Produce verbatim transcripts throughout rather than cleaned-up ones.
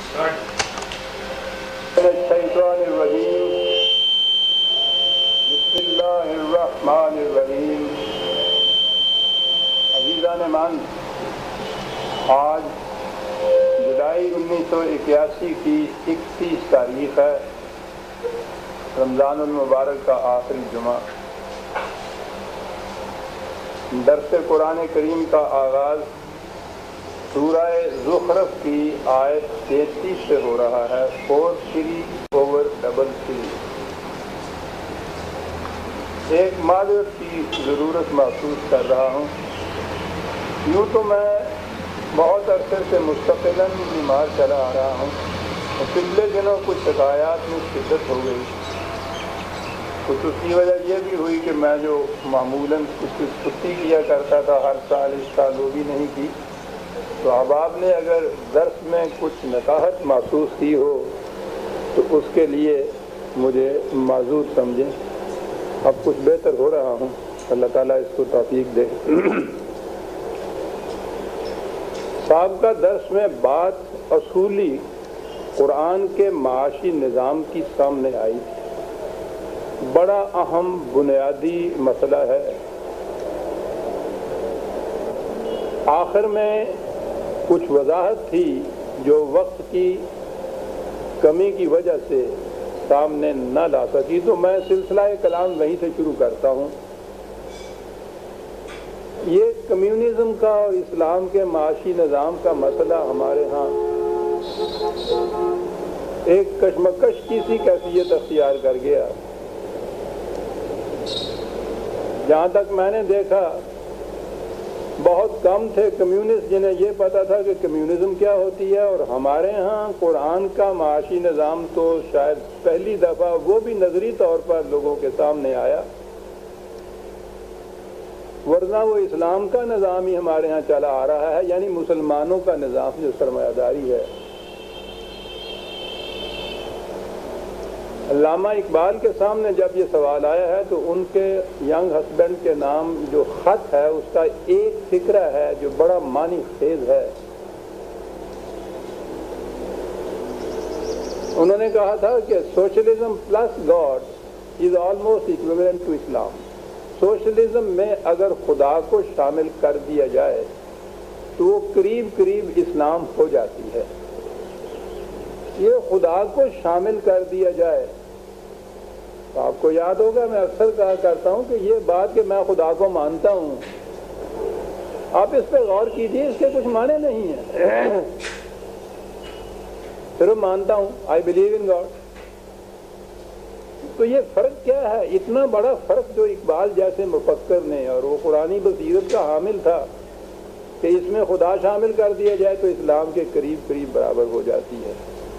الشیطان الرجیم بسم اللہ الرحمن الرحیم۔ عزیزان من، آج جولائی انیس سو اکیاسی کی اکتیس تاریخ ہے، رمضان المبارک کا آخری جمعہ۔ درس قرآن کریم کا آغاز سورہ زخرف کی آیت تینتیس سے ہو رہا ہے، four three over double three. ایک معذرت کی ضرورت محسوس کر رہا ہوں۔ یوں تو میں بہت عرصے سے مستقلاً بیمار چلا آ رہا ہوں، اور پچھلے دنوں کچھ شکایات میں شدت ہو گئی۔ کچھ اس کی وجہ یہ بھی ہوئی کہ میں جو معمولاً کچھ چھٹی کیا کرتا تھا ہر سال، اس سال وہ بھی نہیں کی۔ تو احباب نے اگر درس میں کچھ نصاحت محسوس کی ہو تو اس کے لیے مجھے معذور سمجھیں۔ اب کچھ بہتر ہو رہا ہوں، اللہ تعالیٰ اس کو توفیق دے۔ سابقہ درس میں بات اصولی قرآن کے معاشی نظام کی سامنے آئی تھی۔ بڑا اہم بنیادی مسئلہ ہے۔ آخر میں کچھ وضاحت تھی جو وقت کی کمی کی وجہ سے سامنے نہ لا سکی، تو میں سلسلہ کلام وہیں سے شروع کرتا ہوں۔ یہ کمیونزم کا اور اسلام کے معاشی نظام کا مسئلہ ہمارے ہاں ایک کشمکش کی سی کیفیت اختیار کر گیا۔ جہاں تک میں نے دیکھا، بہت کم تھے کمیونسٹ جنہیں یہ پتا تھا کہ کمیونزم کیا ہوتی ہے، اور ہمارے ہاں قرآن کا معاشی نظام تو شاید پہلی دفعہ وہ بھی نظری طور پر لوگوں کے سامنے آیا، ورنہ وہ اسلام کا نظام ہی ہمارے ہاں چلا آ رہا ہے، یعنی مسلمانوں کا نظام جو سرمایہ داری ہے۔ علامہ اقبال کے سامنے جب یہ سوال آیا ہے تو ان کے ینگ ہسبینڈ کے نام جو خط ہے اس کا ایک فقرہ ہے جو بڑا معنی خیز ہے۔ انہوں نے کہا تھا کہ socialism plus God is almost equivalent to Islam. Socialism میں اگر خدا کو شامل کر دیا جائے تو وہ قریب قریب اسلام ہو جاتی ہے۔ یہ خدا کو شامل کر دیا جائے، تو آپ کو یاد ہوگا میں اکثر کہا کرتا ہوں کہ یہ بات کہ میں خدا کو مانتا ہوں، آپ اس پہ غور کیجیے، اس کے کچھ معنی نہیں ہیں۔ صرف مانتا ہوں، آئی بلیو ان گاڈ۔ تو یہ فرق کیا ہے؟ اتنا بڑا فرق جو اقبال جیسے مفکر نے، اور وہ قرآنی بصیرت کا حامل تھا، کہ اس میں خدا شامل کر دیا جائے تو اسلام کے قریب قریب برابر ہو جاتی ہے۔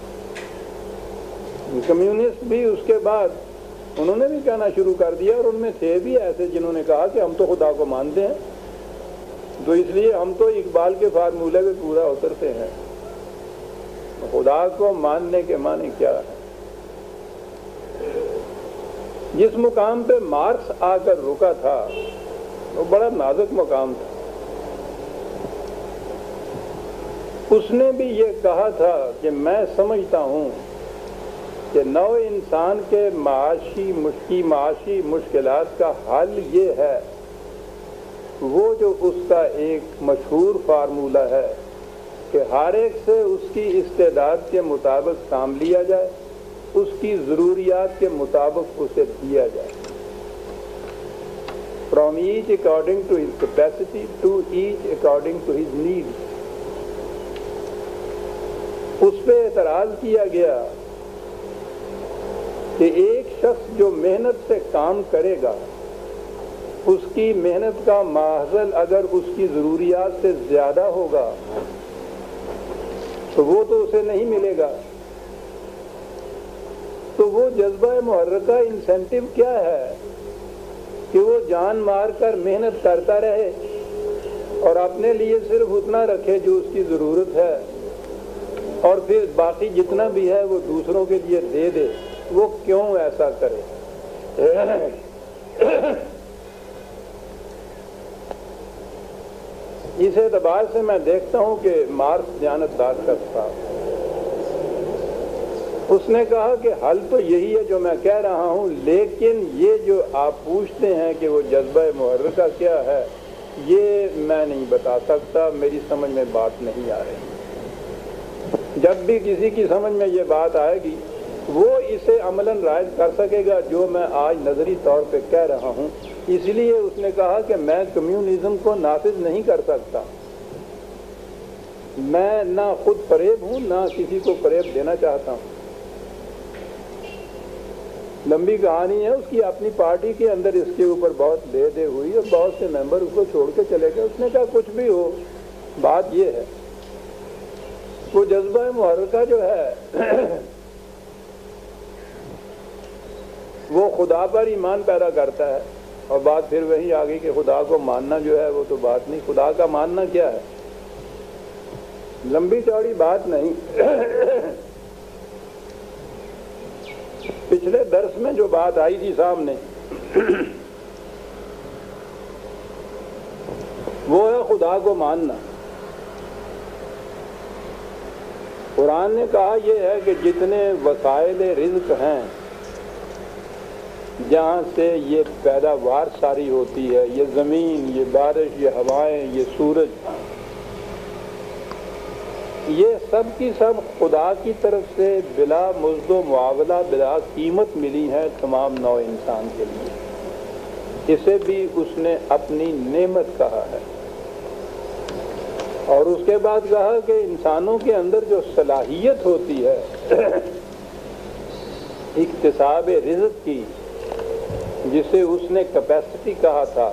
کمیونسٹ بھی اس کے بعد انہوں نے بھی کہنا شروع کر دیا، اور ان میں تھے بھی ایسے جنہوں نے کہا کہ ہم تو خدا کو مانتے ہیں، تو اس لیے ہم تو اقبال کے فارمولے پہ پورا اترتے ہیں۔ خدا کو ماننے کے معنی کیا ہے؟ جس مقام پہ مارکس آ کر رکا تھا وہ بڑا نازک مقام تھا۔ اس نے بھی یہ کہا تھا کہ میں سمجھتا ہوں کہ نو انسان کے معاشی مشکی معاشی مشکلات کا حل یہ ہے، وہ جو اس کا ایک مشہور فارمولہ ہے کہ ہر ایک سے اس کی استعداد کے مطابق کام لیا جائے، اس کی ضروریات کے مطابق اسے دیا جائے۔ From each according to his capacity to each according to his need. اس پہ اعتراض کیا گیا کہ ایک شخص جو محنت سے کام کرے گا، اس کی محنت کا ماخذ اگر اس کی ضروریات سے زیادہ ہوگا تو وہ تو اسے نہیں ملے گا۔ تو وہ جذبہ محرکہ انسینٹو کیا ہے کہ وہ جان مار کر محنت کرتا رہے اور اپنے لیے صرف اتنا رکھے جو اس کی ضرورت ہے، اور پھر باقی جتنا بھی ہے وہ دوسروں کے لیے دے دے۔ وہ کیوں ایسا کرے؟ اس اعتبار سے میں دیکھتا ہوں کہ مارکس دیانتدار شخص تھا، اس نے کہا کہ حل تو یہی ہے جو میں کہہ رہا ہوں، لیکن یہ جو آپ پوچھتے ہیں کہ وہ جذبہ محرکہ کیا ہے، یہ میں نہیں بتا سکتا، میری سمجھ میں بات نہیں آ رہی۔ جب بھی کسی کی سمجھ میں یہ بات آئے گی وہ اسے عملاً رائج کر سکے گا جو میں آج نظری طور پہ کہہ رہا ہوں۔ اس لیے اس نے کہا کہ میں کمیونزم کو نافذ نہیں کر سکتا، میں نہ خود فریب ہوں نہ کسی کو فریب دینا چاہتا ہوں۔ لمبی کہانی ہے، اس کی اپنی پارٹی کے اندر اس کے اوپر بہت لے دے ہوئی اور بہت سے ممبر اس کو چھوڑ کے چلے گئے۔ اس نے کہا کچھ بھی ہو، بات یہ ہے وہ جذبہ محرکہ جو ہے وہ خدا پر ایمان پیدا کرتا ہے، اور بات پھر وہی آ گئی کہ خدا کو ماننا جو ہے وہ تو بات نہیں، خدا کا ماننا کیا ہے، لمبی چوڑی بات نہیں۔ پچھلے درس میں جو بات آئی تھی سامنے وہ ہے خدا کو ماننا۔ قرآن نے کہا یہ ہے کہ جتنے وسائل رزق ہیں جہاں سے یہ پیداوار ساری ہوتی ہے، یہ زمین، یہ بارش، یہ ہوائیں، یہ سورج، یہ سب کی سب خدا کی طرف سے بلا مزد و معاوضہ بلا قیمت ملی ہے تمام نوع انسان کے لیے۔ اسے بھی اس نے اپنی نعمت کہا ہے، اور اس کے بعد کہا کہ انسانوں کے اندر جو صلاحیت ہوتی ہے اکتساب رزق کی، جسے اس نے کیپیسٹی کہا تھا،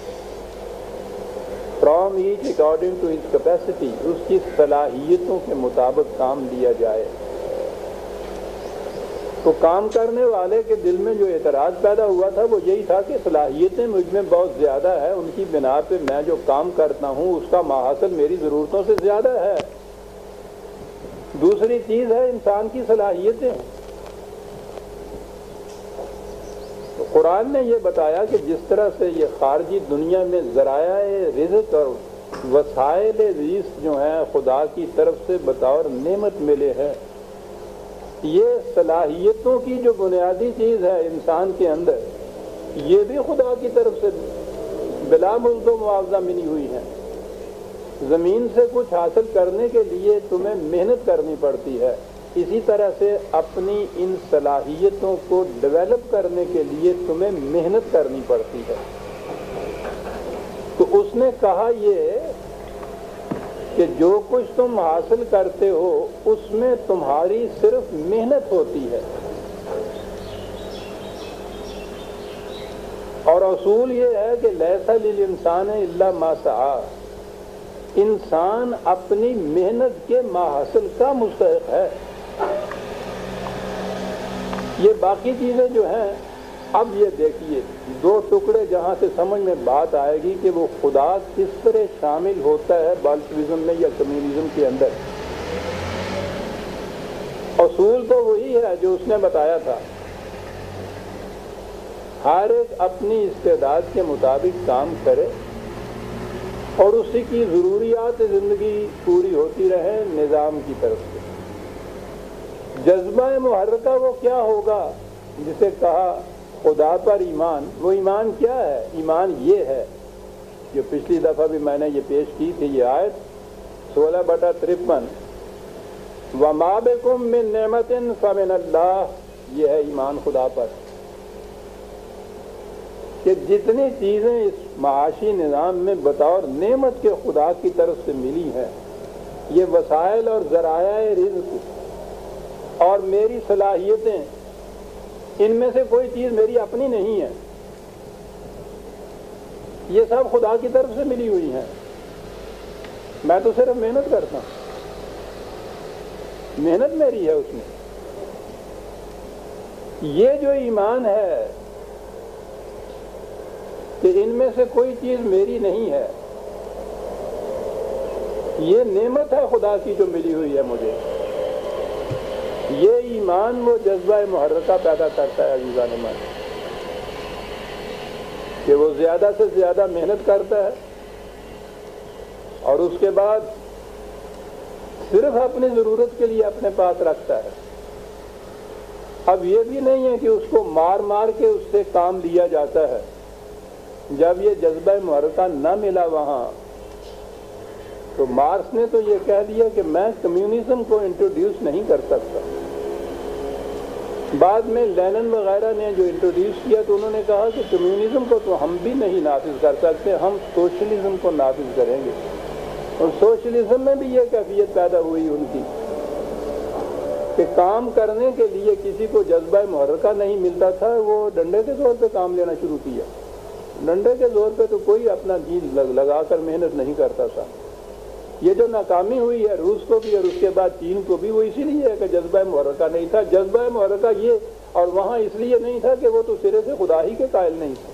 from each according to his capacity, اس کی صلاحیتوں کے مطابق کام لیا جائے۔ تو کام کرنے والے کے دل میں جو اعتراض پیدا ہوا تھا وہ یہی تھا کہ صلاحیتیں مجھ میں بہت زیادہ ہے، ان کی بنا پہ میں جو کام کرتا ہوں اس کا ماحصل میری ضرورتوں سے زیادہ ہے۔ دوسری چیز ہے انسان کی صلاحیتیں۔ قرآن نے یہ بتایا کہ جس طرح سے یہ خارجی دنیا میں ذرائع رزق اور وسائل رزق جو ہیں خدا کی طرف سے بطور نعمت ملے ہیں، یہ صلاحیتوں کی جو بنیادی چیز ہے انسان کے اندر، یہ بھی خدا کی طرف سے بلا مزد و معاوضہ ملی ہوئی ہیں۔ زمین سے کچھ حاصل کرنے کے لیے تمہیں محنت کرنی پڑتی ہے، اسی طرح سے اپنی ان صلاحیتوں کو ڈیولپ کرنے کے لیے تمہیں محنت کرنی پڑتی ہے۔ تو اس نے کہا یہ کہ جو کچھ تم حاصل کرتے ہو اس میں تمہاری صرف محنت ہوتی ہے، اور اصول یہ ہے کہ لیس للانسان الا ما سعی، انسان اپنی محنت کے ماحصل کا مستحق ہے۔ یہ باقی چیزیں جو ہیں، اب یہ دیکھیے دو ٹکڑے جہاں سے سمجھ میں بات آئے گی کہ وہ خدا کس طرح شامل ہوتا ہے بالشویزم میں یا کمیونزم کے اندر۔ اصول تو وہی ہے جو اس نے بتایا تھا، ہر ایک اپنی استعداد کے مطابق کام کرے اور اسی کی ضروریات زندگی پوری ہوتی رہے نظام کی طرف سے۔ جذبہ محرکہ وہ کیا ہوگا جسے کہا خدا پر ایمان؟ وہ ایمان کیا ہے؟ ایمان یہ ہے جو پچھلی دفعہ بھی میں نے یہ پیش کی تھی، یہ آیت سولہ بٹا ترپن، وَمَا بِكُم مِّن نِّعْمَةٍ فَمِنَ اللَّهِ، یہ ہے ایمان خدا پر، کہ جتنی چیزیں اس معاشی نظام میں بطور نعمت کے خدا کی طرف سے ملی ہیں، یہ وسائل اور ذرائع رزق اور میری صلاحیتیں، ان میں سے کوئی چیز میری اپنی نہیں ہے، یہ سب خدا کی طرف سے ملی ہوئی ہیں۔ میں تو صرف محنت کرتا ہوں، محنت میری ہے اس میں۔ یہ جو ایمان ہے کہ ان میں سے کوئی چیز میری نہیں ہے، یہ نعمت ہے خدا کی جو ملی ہوئی ہے مجھے، یہ ایمان وہ جذبہ محرکہ پیدا کرتا ہے عزیزان من، کہ وہ زیادہ سے زیادہ محنت کرتا ہے اور اس کے بعد صرف اپنی ضرورت کے لیے اپنے پاس رکھتا ہے، اب یہ بھی نہیں ہے کہ اس کو مار مار کے اس سے کام لیا جاتا ہے. جب یہ جذبہ محرکہ نہ ملا وہاں تو مارکس نے تو یہ کہہ دیا کہ میں کمیونزم کو انٹروڈیوس نہیں کر سکتا. بعد میں لینن وغیرہ نے جو انٹروڈیوس کیا تو انہوں نے کہا کہ کمیونزم کو تو ہم بھی نہیں نافذ کر سکتے, ہم سوشلزم کو نافذ کریں گے. اور سوشلزم میں بھی یہ کیفیت پیدا ہوئی ان کی کہ کام کرنے کے لیے کسی کو جذبہ محرکہ نہیں ملتا تھا, وہ ڈنڈے کے زور پہ کام لینا شروع کیا. ڈنڈے کے زور پہ تو کوئی اپنا جی لگا کر محنت نہیں کرتا تھا. یہ جو ناکامی ہوئی ہے روس کو بھی اور اس کے بعد چین کو بھی, وہ اسی لیے ہے کہ جذبہ محرکہ نہیں تھا. جذبہ محرکہ یہ اور وہاں اس لیے نہیں تھا کہ وہ تو سرے سے خدا ہی کے قائل نہیں تھے,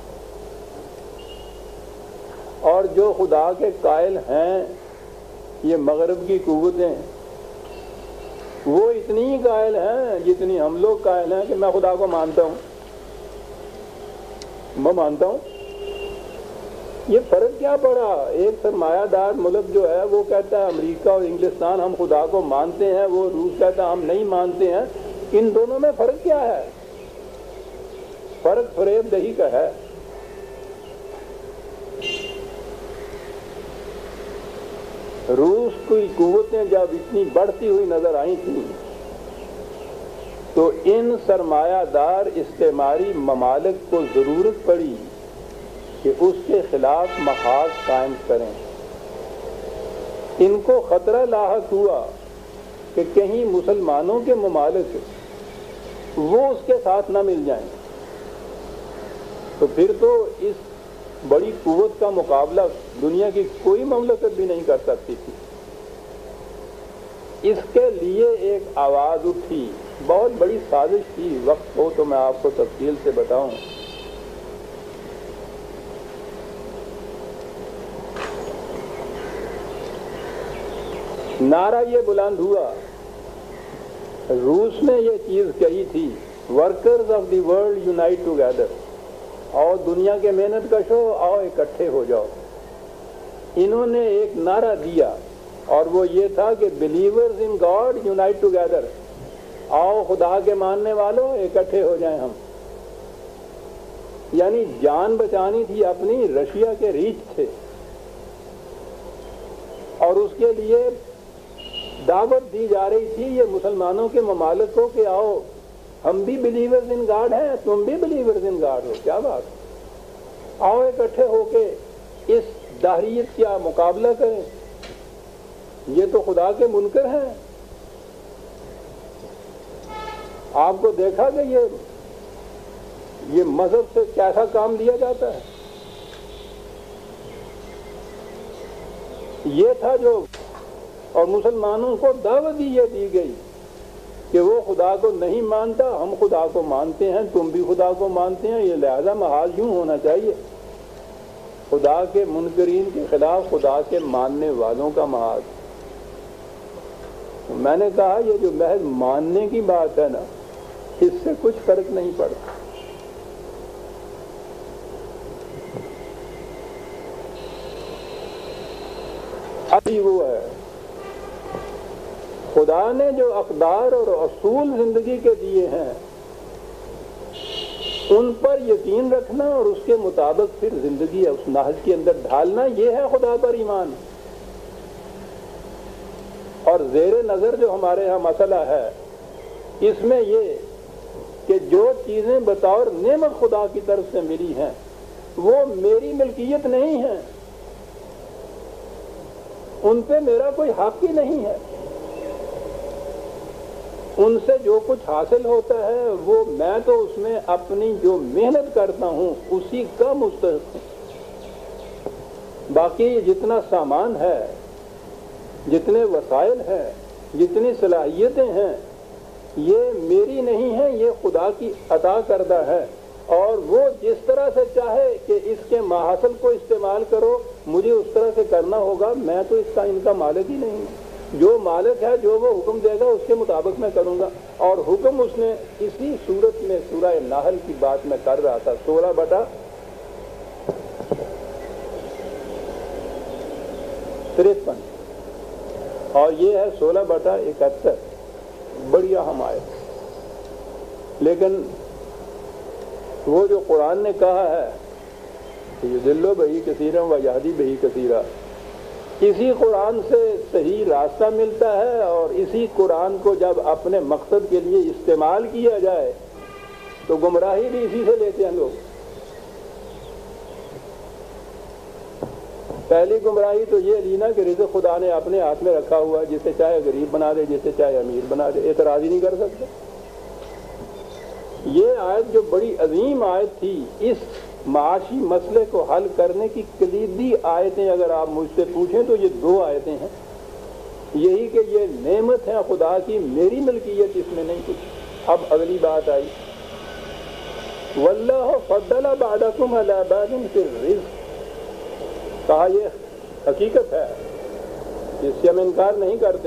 اور جو خدا کے قائل ہیں یہ مغرب کی قوتیں, وہ اتنی ہی قائل ہیں جتنی ہم لوگ قائل ہیں کہ میں خدا کو مانتا ہوں, میں مانتا ہوں. یہ فرق کیا پڑا؟ ایک سرمایہ دار ملک جو ہے وہ کہتا ہے امریکہ اور انگلستان ہم خدا کو مانتے ہیں, وہ روس کہتا ہے ہم نہیں مانتے ہیں. ان دونوں میں فرق کیا ہے؟ فرق فریب دہی کا ہے. روس کی قوتیں جب اتنی بڑھتی ہوئی نظر آئی تھیں تو ان سرمایہ دار استعماری ممالک کو ضرورت پڑی کہ اس کے خلاف محاذ قائم کریں. ان کو خطرہ لاحق ہوا کہ کہیں مسلمانوں کے ممالک وہ اس کے ساتھ نہ مل جائیں, تو پھر تو اس بڑی قوت کا مقابلہ دنیا کی کوئی مملکت بھی نہیں کر سکتی تھی. اس کے لیے ایک آواز اٹھی, بہت بڑی سازش تھی. وقت ہو تو میں آپ کو تفصیل سے بتاؤں. نعرہ یہ بلند ہوا, روس نے یہ چیز کہی تھی, workers of the world unite together, اور دنیا کے محنت کشو آؤ اکٹھے ہو جاؤ. انہوں نے ایک نعرہ دیا اور وہ یہ تھا کہ believers in God unite together, آؤ خدا کے ماننے والوں اکٹھے ہو جائیں ہم. یعنی جان بچانی تھی اپنی, رشیا کے ریچھ تھے, اور اس کے لیے دعوت دی جا رہی تھی یہ مسلمانوں کے ممالک کو کہ آؤ ہم بھی بلیورز ان گاڈ ہیں, تم بھی بلیورز ان گاڈ ہو. کیا بات, آؤ اکٹھے ہو کے اس دہریت کا مقابلہ کریں. یہ تو خدا کے منکر ہیں. آپ کو دیکھا کہ یہ یہ مذہب سے کیسا کام لیا جاتا ہے. یہ تھا جو, اور مسلمانوں کو دعوت یہ دی گئی کہ وہ خدا کو نہیں مانتا, ہم خدا کو مانتے ہیں, تم بھی خدا کو مانتے ہیں. یہ لہذا محاذ یوں ہونا چاہیے, خدا کے منکرین کے خلاف خدا کے ماننے والوں کا محاذ. میں نے کہا یہ جو محض ماننے کی بات ہے نا, اس سے کچھ فرق نہیں پڑتا. ابھی وہ ہے خدا نے جو اقدار اور اصول زندگی کے دیے ہیں ان پر یقین رکھنا اور اس کے مطابق پھر زندگی اس نہج کے اندر ڈھالنا, یہ ہے خدا پر ایمان. اور زیر نظر جو ہمارے ہاں مسئلہ ہے اس میں یہ کہ جو چیزیں بطور نعمت خدا کی طرف سے ملی ہیں وہ میری ملکیت نہیں ہیں, ان پہ میرا کوئی حق ہی نہیں ہے. ان سے جو کچھ حاصل ہوتا ہے وہ میں تو اس میں اپنی جو محنت کرتا ہوں اسی کا مستحق ہوں. باقی جتنا سامان ہے, جتنے وسائل ہیں, جتنی صلاحیتیں ہیں, یہ میری نہیں ہیں, یہ خدا کی عطا کردہ ہے. اور وہ جس طرح سے چاہے کہ اس کے ماحصل کو استعمال کرو, مجھے اس طرح سے کرنا ہوگا. میں تو اس کا ان کا مالک ہی نہیں ہوں. جو مالک ہے جو وہ حکم دے گا اس کے مطابق میں کروں گا. اور حکم اس نے اسی صورت میں سورہ نحل کی بات میں کر رہا تھا, سولہ بٹا ترپن, اور یہ ہے سولہ بٹا اکہتر. بڑی اہم آیت. لیکن وہ جو قرآن نے کہا ہے کہ یضل بہ کثیرا و یہدی بہ کثیرا، اسی قرآن سے صحیح راستہ ملتا ہے، اور اسی قرآن کو جب اپنے مقصد کے لیے استعمال کیا جائے تو گمراہی بھی اسی سے لیتے ہیں لوگ۔ پہلی گمراہی تو یہ لینا کہ رزق خدا نے اپنے ہاتھ میں رکھا ہوا ہے، جسے چاہے غریب بنا دے، جسے چاہے امیر بنا دے، اعتراض ہی نہیں کر سکتے۔ یہ آیت جو بڑی عظیم آیت تھی، اس معاشی مسئلے کو حل کرنے کی کلیدی آیتیں اگر آپ مجھ سے پوچھیں تو یہ دو آیتیں ہیں، یہی کہ یہ نعمت ہے خدا کی، میری ملکیت اس میں نہیں کچھ۔ اب اگلی بات آئی، واللہ فضل بعضکم علی بعض فی الرزق، کہا یہ حقیقت ہے، اس سے ہم انکار نہیں کرتے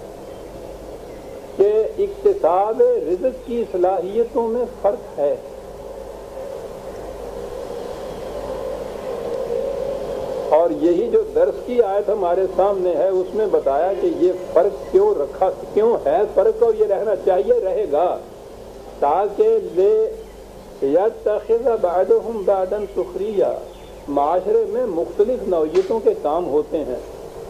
کہ اکتساب رزق کی صلاحیتوں میں فرق ہے۔ اور یہی جو درس کی آیت ہمارے سامنے ہے اس میں بتایا کہ یہ فرق کیوں رکھا، کیوں ہے فرق، اور یہ رہنا چاہیے، رہے گا، تاکہ لے یتخذ بعضهم بعضا سخریا، معاشرے میں مختلف نوعیتوں کے کام ہوتے ہیں،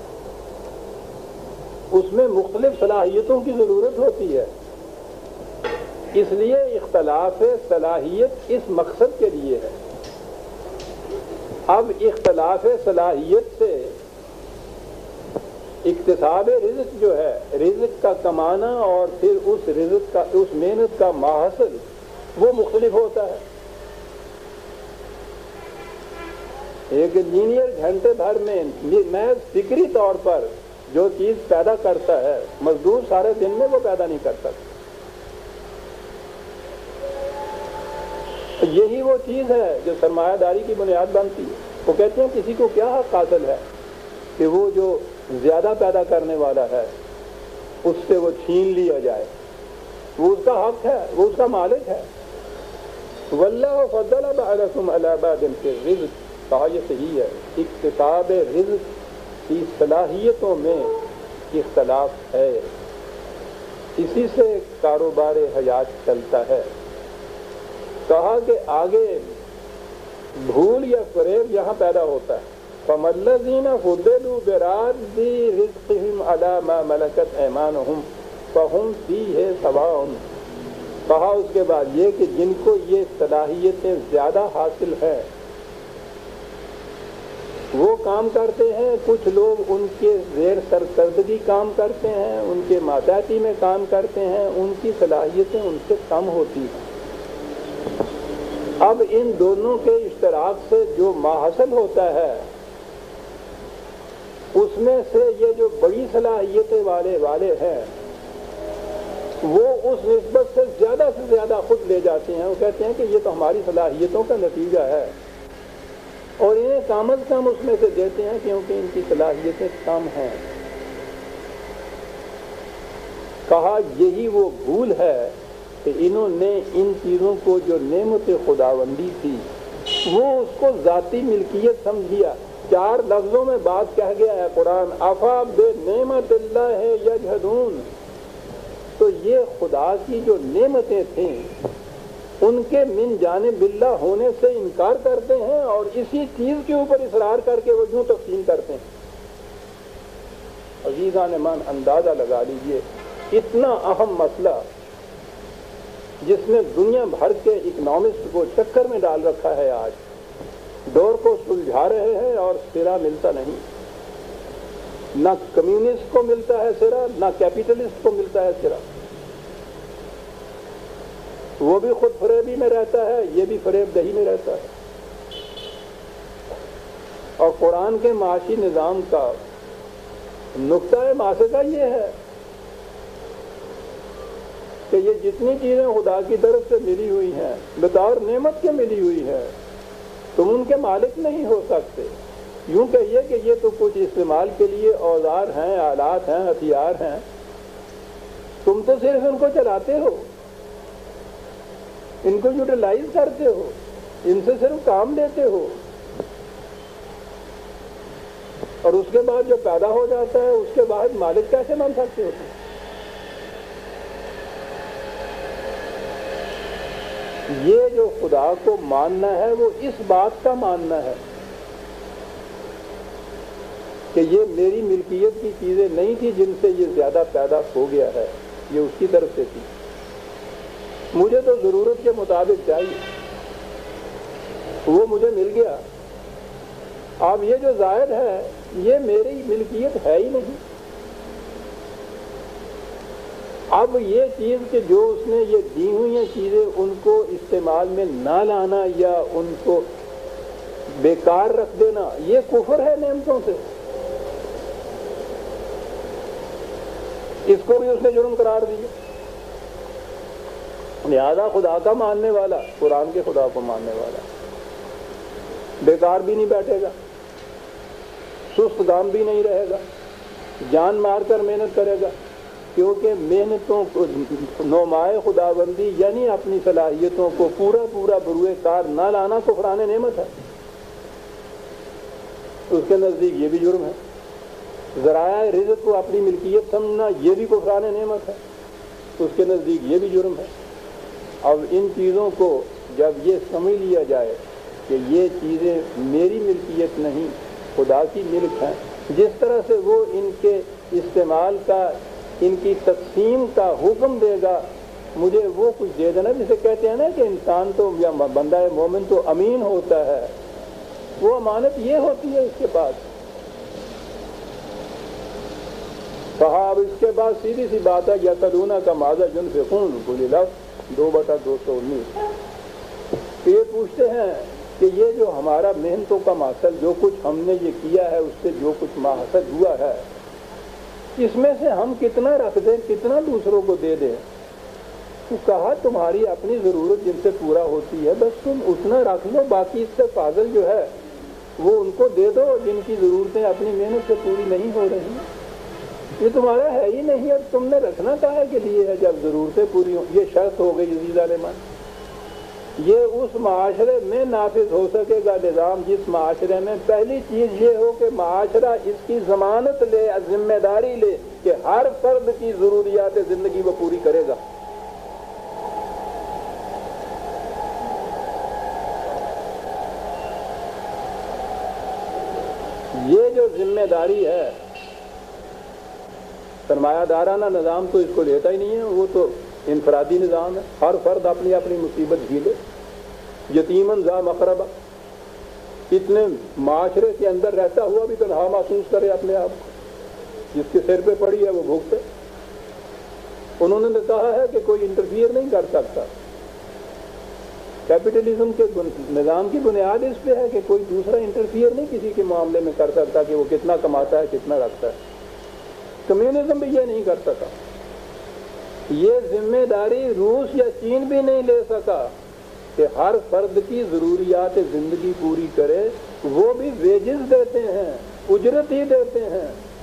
اس میں مختلف صلاحیتوں کی ضرورت ہوتی ہے، اس لیے اختلاف صلاحیت اس مقصد کے لیے ہے۔ اب اختلاف صلاحیت سے اکتساب رزق جو ہے، رزق کا کمانا اور پھر اس رزق کا، اس محنت کا ماحصل، وہ مختلف ہوتا ہے۔ ایک انجینئر گھنٹے بھر میں محض فکری طور پر جو چیز پیدا کرتا ہے، مزدور سارے دن میں وہ پیدا نہیں کر سکتا۔ یہی وہ چیز ہے جو سرمایہ داری کی بنیاد بنتی ہے۔ وہ کہتے ہیں کسی کو کیا حق حاصل ہے کہ وہ جو زیادہ پیدا کرنے والا ہے اس سے وہ چھین لیا جائے، وہ اس کا حق ہے، وہ اس کا مالک ہے۔ واللہ فضل بعضکم علی بعض فی الرزق، کہا یہ صحیح ہے، اکتساب رزق کی صلاحیتوں میں اختلاف ہے، اسی سے کاروبار حیات چلتا ہے۔ کہا کہ آگے بھول یا فریب یہاں پیدا ہوتا ہے، فَمَا الَّذِينَ فُضِّلُوا بِرَادِّ رِزْقِهِمْ عَلَى مَا مَلَكَتْ أَيْمَانُهُمْ فَهُمْ فِيهِ سَوَاءٌ، کہا اس کے بعد یہ کہ جن کو یہ صلاحیتیں زیادہ حاصل ہیں وہ کام کرتے ہیں، کچھ لوگ ان کے زیر سرکردگی کام کرتے ہیں، ان کے ماتحتی میں کام کرتے ہیں، ان کی صلاحیتیں ان سے کم ہوتی ہیں۔ اب ان دونوں کے اشتراک سے جو ماحصل ہوتا ہے اس میں سے یہ جو بڑی صلاحیتیں والے والے ہیں وہ اس نسبت سے زیادہ سے زیادہ خود لے جاتے ہیں، وہ کہتے ہیں کہ یہ تو ہماری صلاحیتوں کا نتیجہ ہے، اور انہیں کم از کم اس میں سے دیتے ہیں کیونکہ ان کی صلاحیتیں کم ہیں۔ کہا یہی وہ بھول ہے کہ انہوں نے ان چیزوں کو جو نعمت خداوندی تھی وہ اس کو ذاتی ملکیت سمجھیا۔ چار لفظوں میں بات کہہ گیا ہے قرآن، افا بے نعمت اللہ یجحدون، تو یہ خدا کی جو نعمتیں تھیں ان کے من جانب اللہ ہونے سے انکار کرتے ہیں، اور اسی چیز کے اوپر اصرار کر کے وہ یوں تقسیم کرتے ہیں۔ عزیزان مان اندازہ لگا لیجئے، اتنا اہم مسئلہ جس نے دنیا بھر کے اکنامسٹ کو چکر میں ڈال رکھا ہے، آج دور کو سلجھا رہے ہیں اور سرا ملتا نہیں، نہ کمیونسٹ کو ملتا ہے سرا، نہ کیپیٹلسٹ کو ملتا ہے سرا، وہ بھی خود فریبی میں رہتا ہے، یہ بھی فریب دہی میں رہتا ہے۔ اور قرآن کے معاشی نظام کا نقطۂ ماسکہ یہ ہے کہ یہ جتنی چیزیں خدا کی طرف سے ملی ہوئی ہیں، بطور نعمت کے ملی ہوئی ہیں، تم ان کے مالک نہیں ہو سکتے۔ یوں کہیے کہ یہ تو کچھ استعمال کے لیے اوزار ہیں، آلات ہیں، ہتھیار ہیں، تم تو صرف ان کو چلاتے ہو، ان کو یوٹیلائز کرتے ہو، ان سے صرف کام لیتے ہو، اور اس کے بعد جو پیدا ہو جاتا ہے اس کے بعد مالک کیسے بن سکتے ہو؟ یہ جو خدا کو ماننا ہے وہ اس بات کا ماننا ہے کہ یہ میری ملکیت کی چیزیں نہیں تھی جن سے یہ زیادہ پیدا ہو گیا ہے، یہ اس کی طرف سے تھی، مجھے تو ضرورت کے مطابق چاہیے، وہ مجھے مل گیا، اب یہ جو زائد ہے یہ میری ملکیت ہے ہی نہیں۔ اب یہ چیز کہ جو اس نے یہ دی ہوئی ہیں چیزیں ان کو استعمال میں نہ لانا یا ان کو بیکار رکھ دینا، یہ کفر ہے نعمتوں سے، اس کو بھی اس نے جرم قرار دیا۔ لہذا خدا کا ماننے والا، قرآن کے خدا کو ماننے والا بیکار بھی نہیں بیٹھے گا، سست گام بھی نہیں رہے گا، جان مار کر محنت کرے گا، کیونکہ محنتوں کو نومائے خداوندی یعنی اپنی صلاحیتوں کو پورا پورا بروئے کار نہ لانا کفران نعمت ہے، اس کے نزدیک یہ بھی جرم ہے۔ ذرائع رزق کو اپنی ملکیت سمجھنا یہ بھی کفران نعمت ہے، اس کے نزدیک یہ بھی جرم ہے۔ اب ان چیزوں کو جب یہ سمجھ لیا جائے کہ یہ چیزیں میری ملکیت نہیں خدا کی ملک ہیں، جس طرح سے وہ ان کے استعمال کا، ان کی تقسیم کا حکم دے گا، مجھے وہ کچھ دے دینا، جسے کہتے ہیں نا کہ انسان تو یا بندہ مومن تو امین ہوتا ہے، وہ امانت یہ ہوتی ہے اس کے پاس۔ کہا اب اس کے بعد سیدھی سی بات ہے، یا کدونا کا ماذا ينفقون قل لفظ دو بٹا دو سو انیس، یہ پوچھتے ہیں کہ یہ جو ہمارا محنتوں کا محصل، جو کچھ ہم نے یہ کیا ہے اس سے جو کچھ محصل ہوا ہے، اس میں سے ہم کتنا رکھ دیں، کتنا دوسروں کو دے دیں؟ تو کہا تمہاری اپنی ضرورت جن سے پورا ہوتی ہے بس تم اتنا رکھ لو، باقی اس سے فاضل جو ہے وہ ان کو دے دو جن کی ضرورتیں اپنی محنت سے پوری نہیں ہو رہی، یہ تمہارا ہے ہی نہیں، اور تم نے رکھنا کہا کے لیے ہے جب ضرورتیں پوری ہوں۔ یہ شرط ہو گئی عزیز عالمان، یہ اس معاشرے میں نافذ ہو سکے گا نظام جس معاشرے میں پہلی چیز یہ ہو کہ معاشرہ اس کی ضمانت لے، ذمہ داری لے کہ ہر فرد کی ضروریات زندگی وہ پوری کرے گا۔ یہ جو ذمہ داری ہے، سرمایہ دارانہ نظام تو اس کو لیتا ہی نہیں ہے، وہ تو انفرادی نظام ہے، ہر فرد اپنی اپنی مصیبت جھیلے، یتیمن ذا مقربہ، اتنے معاشرے کے اندر رہتا ہوا بھی تنہا محسوس کرے اپنے آپ کو، جس کے سر پہ پڑی ہے وہ بھوگتے۔ انہوں نے کہا ہے کہ کوئی انٹرفیئر نہیں کر سکتا، کیپٹلزم کے نظام کی بنیاد اس پہ ہے کہ کوئی دوسرا انٹرفیئر نہیں کسی کے معاملے میں کر سکتا کہ وہ کتنا کماتا ہے کتنا رکھتا ہے۔ کمیونزم بھی یہ نہیں کر سکا، یہ ذمہ داری روس یا چین بھی نہیں لے سکا کہ ہر فرد کی ضروریات زندگی پوری کرے، وہ بھی ویجز دیتے ہیں، اجرت ہی دیتے ہیں،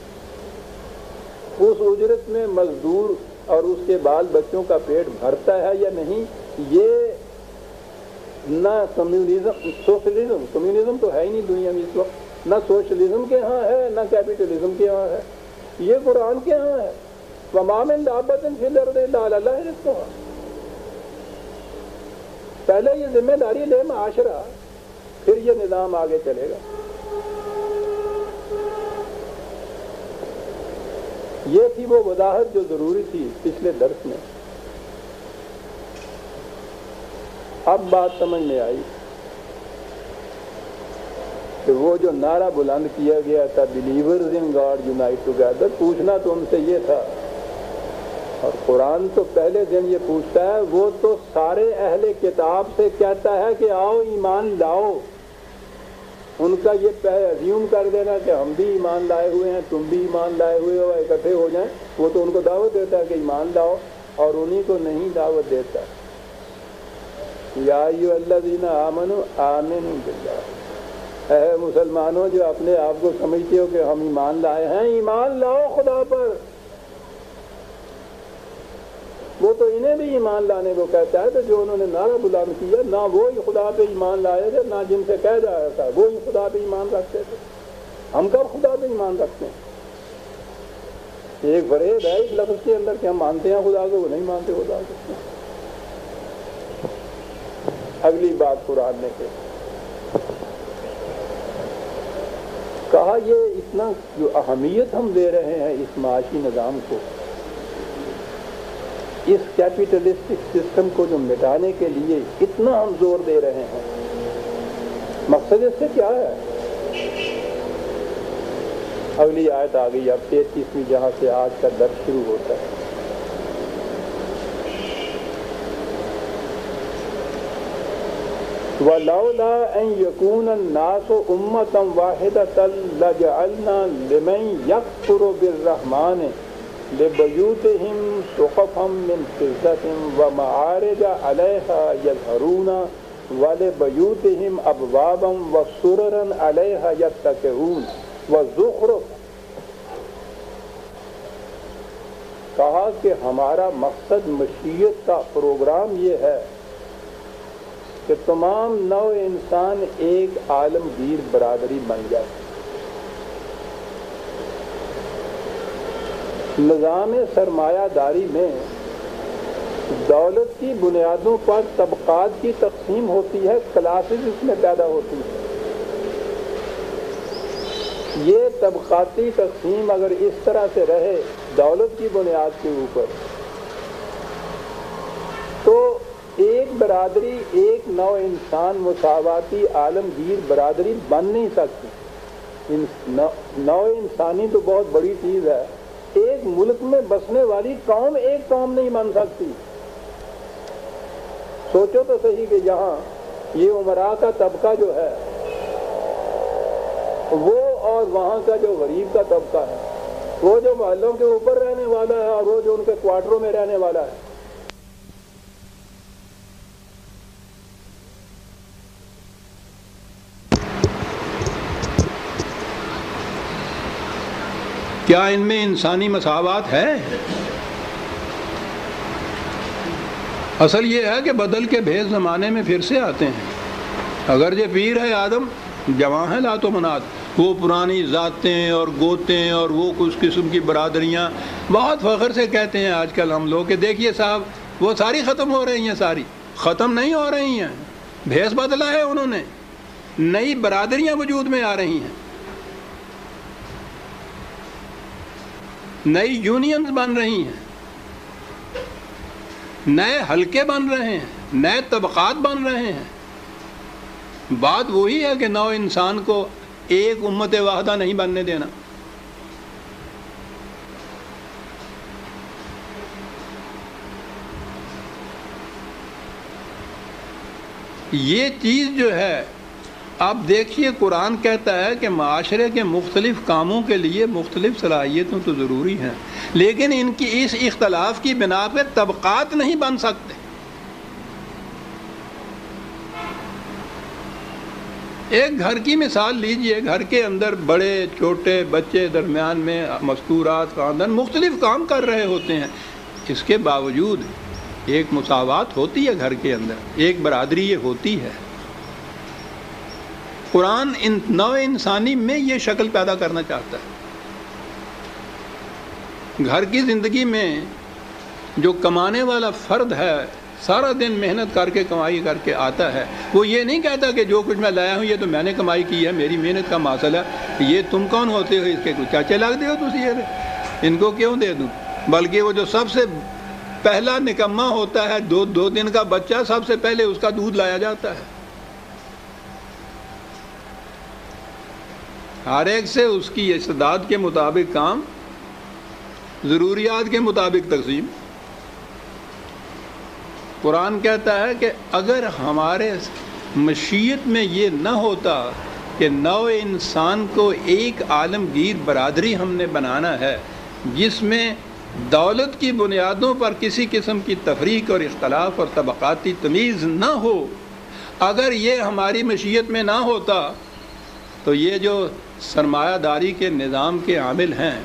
اس اجرت میں مزدور اور اس کے بال بچوں کا پیٹ بھرتا ہے یا نہیں، یہ نہ کمیونزم سوشلزم کمیونزم تو ہے ہی نہیں دنیا میں اس وقت، نہ سوشلزم کے ہاں ہے نہ کیپٹلزم کے ہاں ہے، یہ قرآن کے ہاں ہے۔ وَمَا مِن دَابَّةٍ فِي الْأَرْضِ إِلَّا عَلَى اللَّهِ رِزْقُهَا۔ پہلے یہ ذمہ داری لے معاشرہ، پھر یہ نظام آگے چلے گا۔ یہ تھی وہ وضاحت جو ضروری تھی پچھلے درس میں۔ اب بات سمجھ میں آئی کہ وہ جو نعرہ بلند کیا گیا تھا believers in God unite together, پوچھنا تو ان سے یہ تھا، اور قرآن تو پہلے دن یہ پوچھتا ہے، وہ تو سارے اہل کتاب سے کہتا ہے کہ آؤ ایمان لاؤ، ان کا یہ پہلے ازیوم کر دینا کہ ہم بھی ایمان لائے ہوئے ہیں تم بھی ایمان لائے ہوئے ہو، اکٹھے ہو جائیں، وہ تو ان کو دعوت دیتا ہے کہ ایمان لاؤ، اور انہی کو نہیں دعوت دیتا۔ یا ایھا الذین آمنوا آمنوا باللہ، اے مسلمانوں جو اپنے آپ کو سمجھتے ہو کہ ہم ایمان لائے ہیں، ایمان لاؤ خدا پر۔ وہ تو انہیں بھی ایمان لانے کو کہتا ہے، تو جو انہوں نے نعرہ بلند کیا، نہ وہی خدا پہ ایمان لائے تھے، نہ جن سے کہہ جایا تھا وہی خدا پہ ایمان رکھتے تھے۔ ہم کب خدا پہ ایمان رکھتے ہیں؟ ایک فریب ہے اس لفظ کے اندر کہ ہم مانتے ہیں خدا کو، وہ نہیں مانتے خدا کو۔ اگلی بات قرآن نے کہی، کہا یہ اتنا جو اہمیت ہم دے رہے ہیں اس معاشی نظام کو، اس کیپیٹلسٹک سسٹم کو جو مٹانے کے لیے اتنا ہم زور دے رہے ہیں، مقصد اس سے کیا ہے؟ اگلی آیت آ گئی، اب تینتیسویں جہاں سے آج کا درس شروع ہوتا ہے۔ وَلَوْلَا أَن يَكُونَ النَّاسُ أُمَّةً وَاحِدَةً لَجَعَلْنَا لِمَن يَكْفُرُ بِالرَّحْمَنِ لِبُيُوتِهِمْ سُقُفًا مِّن فِضَّةٍ وَمَعَارِجَ عَلَيْهَا يَظْهَرُونَ وَلِبُيُوتِهِمْ أَبْوَابًا وَسُرُرًا عَلَيْهَا يَتَّكِئُونَ وَزُخْرُفًا۔ کہا کہ ہمارا مقصد مشیت کا پروگرام یہ ہے کہ تمام نو انسان ایک عالمگیر برادری بن جائے۔ نظام سرمایہ داری میں دولت کی بنیادوں پر طبقات کی تقسیم ہوتی ہے، کلاسز اس میں پیدا ہوتی ہیں۔ یہ طبقاتی تقسیم اگر اس طرح سے رہے دولت کی بنیاد کے اوپر، تو ایک برادری، ایک نو انسان مساواتی عالمگیر برادری بن نہیں سکتی۔ نو انسانی تو بہت بڑی چیز ہے، ایک ملک میں بسنے والی قوم ایک قوم نہیں بن سکتی۔ سوچو تو صحیح کہ یہاں یہ امراء کا طبقہ جو ہے وہ، اور وہاں کا جو غریب کا طبقہ ہے، وہ جو محلوں کے اوپر رہنے والا ہے اور وہ جو ان کے کوارٹروں میں رہنے والا ہے، کیا ان میں انسانی مساوات ہے؟ اصل یہ ہے کہ بدل کے بھیس زمانے میں پھر سے آتے ہیں۔ اگر یہ پیر ہے آدم، جواں ہے لات و منات، وہ پرانی ذاتیں اور گوتیں اور وہ کچھ قسم کی برادریاں بہت فخر سے کہتے ہیں آج کل ہم لوگ کہ دیکھیے صاحب وہ ساری ختم ہو رہی ہیں۔ ساری ختم نہیں ہو رہی ہیں، بھیس بدلا ہے انہوں نے، نئی برادریاں وجود میں آ رہی ہیں، نئی یونینز بن رہی ہیں، نئے حلقے بن رہے ہیں، نئے طبقات بن رہے ہیں۔ بات وہی ہے کہ نو انسان کو ایک امت واحدہ نہیں بننے دینا۔ یہ چیز جو ہے، آپ دیکھیے قرآن کہتا ہے کہ معاشرے کے مختلف کاموں کے لیے مختلف صلاحیتوں تو ضروری ہیں، لیکن ان کی اس اختلاف کی بنا پہ طبقات نہیں بن سکتے۔ ایک گھر کی مثال لیجئے، گھر کے اندر بڑے چھوٹے بچے درمیان میں مذکورات خاندان مختلف کام کر رہے ہوتے ہیں، اس کے باوجود ایک مساوات ہوتی ہے گھر کے اندر، ایک برادری یہ ہوتی ہے۔ قرآن ان نو انسانی میں یہ شکل پیدا کرنا چاہتا ہے۔ گھر کی زندگی میں جو کمانے والا فرد ہے، سارا دن محنت کر کے کمائی کر کے آتا ہے، وہ یہ نہیں کہتا کہ جو کچھ میں لایا ہوں یہ تو میں نے کمائی کی ہے، میری محنت کا حاصل ہے، یہ تم کون ہوتے ہو، اس کے کچھ چاچے لگتے ہو تسی، ان کو کیوں دے دوں؟ بلکہ وہ جو سب سے پہلا نکما ہوتا ہے، دو دو دن کا بچہ، سب سے پہلے اس کا دودھ لایا جاتا ہے۔ ہر ایک سے اس کی استعداد کے مطابق کام، ضروریات کے مطابق تقسیم۔ قرآن کہتا ہے کہ اگر ہمارے مشیت میں یہ نہ ہوتا کہ نو انسان کو ایک عالمگیر برادری ہم نے بنانا ہے جس میں دولت کی بنیادوں پر کسی قسم کی تفریق اور اختلاف اور طبقاتی تمیز نہ ہو، اگر یہ ہماری مشیت میں نہ ہوتا تو یہ جو سرمایہ داری کے نظام کے عامل ہیں،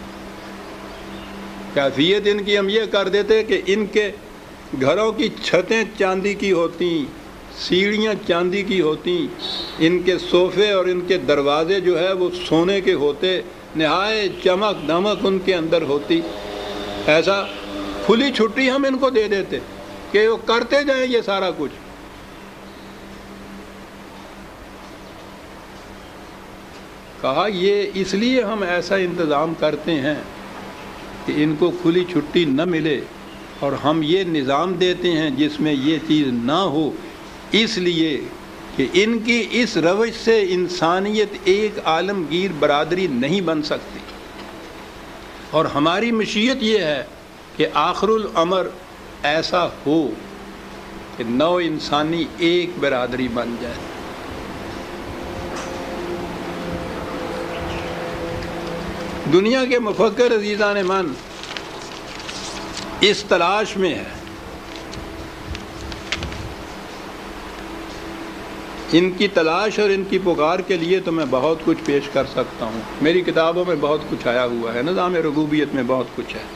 کیفیت ان کی ہم یہ کر دیتے کہ ان کے گھروں کی چھتیں چاندی کی ہوتی، سیڑھیاں چاندی کی ہوتی، ان کے صوفے اور ان کے دروازے جو ہے وہ سونے کے ہوتے، نہایت چمک دمک ان کے اندر ہوتی۔ ایسا کھلی چھٹی ہم ان کو دے دیتے کہ وہ کرتے جائیں یہ سارا کچھ۔ کہا یہ اس لیے ہم ایسا انتظام کرتے ہیں کہ ان کو کھلی چھٹی نہ ملے، اور ہم یہ نظام دیتے ہیں جس میں یہ چیز نہ ہو، اس لیے کہ ان کی اس روش سے انسانیت ایک عالمگیر برادری نہیں بن سکتی، اور ہماری مشیت یہ ہے کہ آخر الامر ایسا ہو کہ نو انسانی ایک برادری بن جائے۔ دنیا کے مفکر عزیزان من اس تلاش میں ہے، ان کی تلاش اور ان کی پکار کے لیے تو میں بہت کچھ پیش کر سکتا ہوں، میری کتابوں میں بہت کچھ آیا ہوا ہے، نظام ربوبیت میں بہت کچھ ہے۔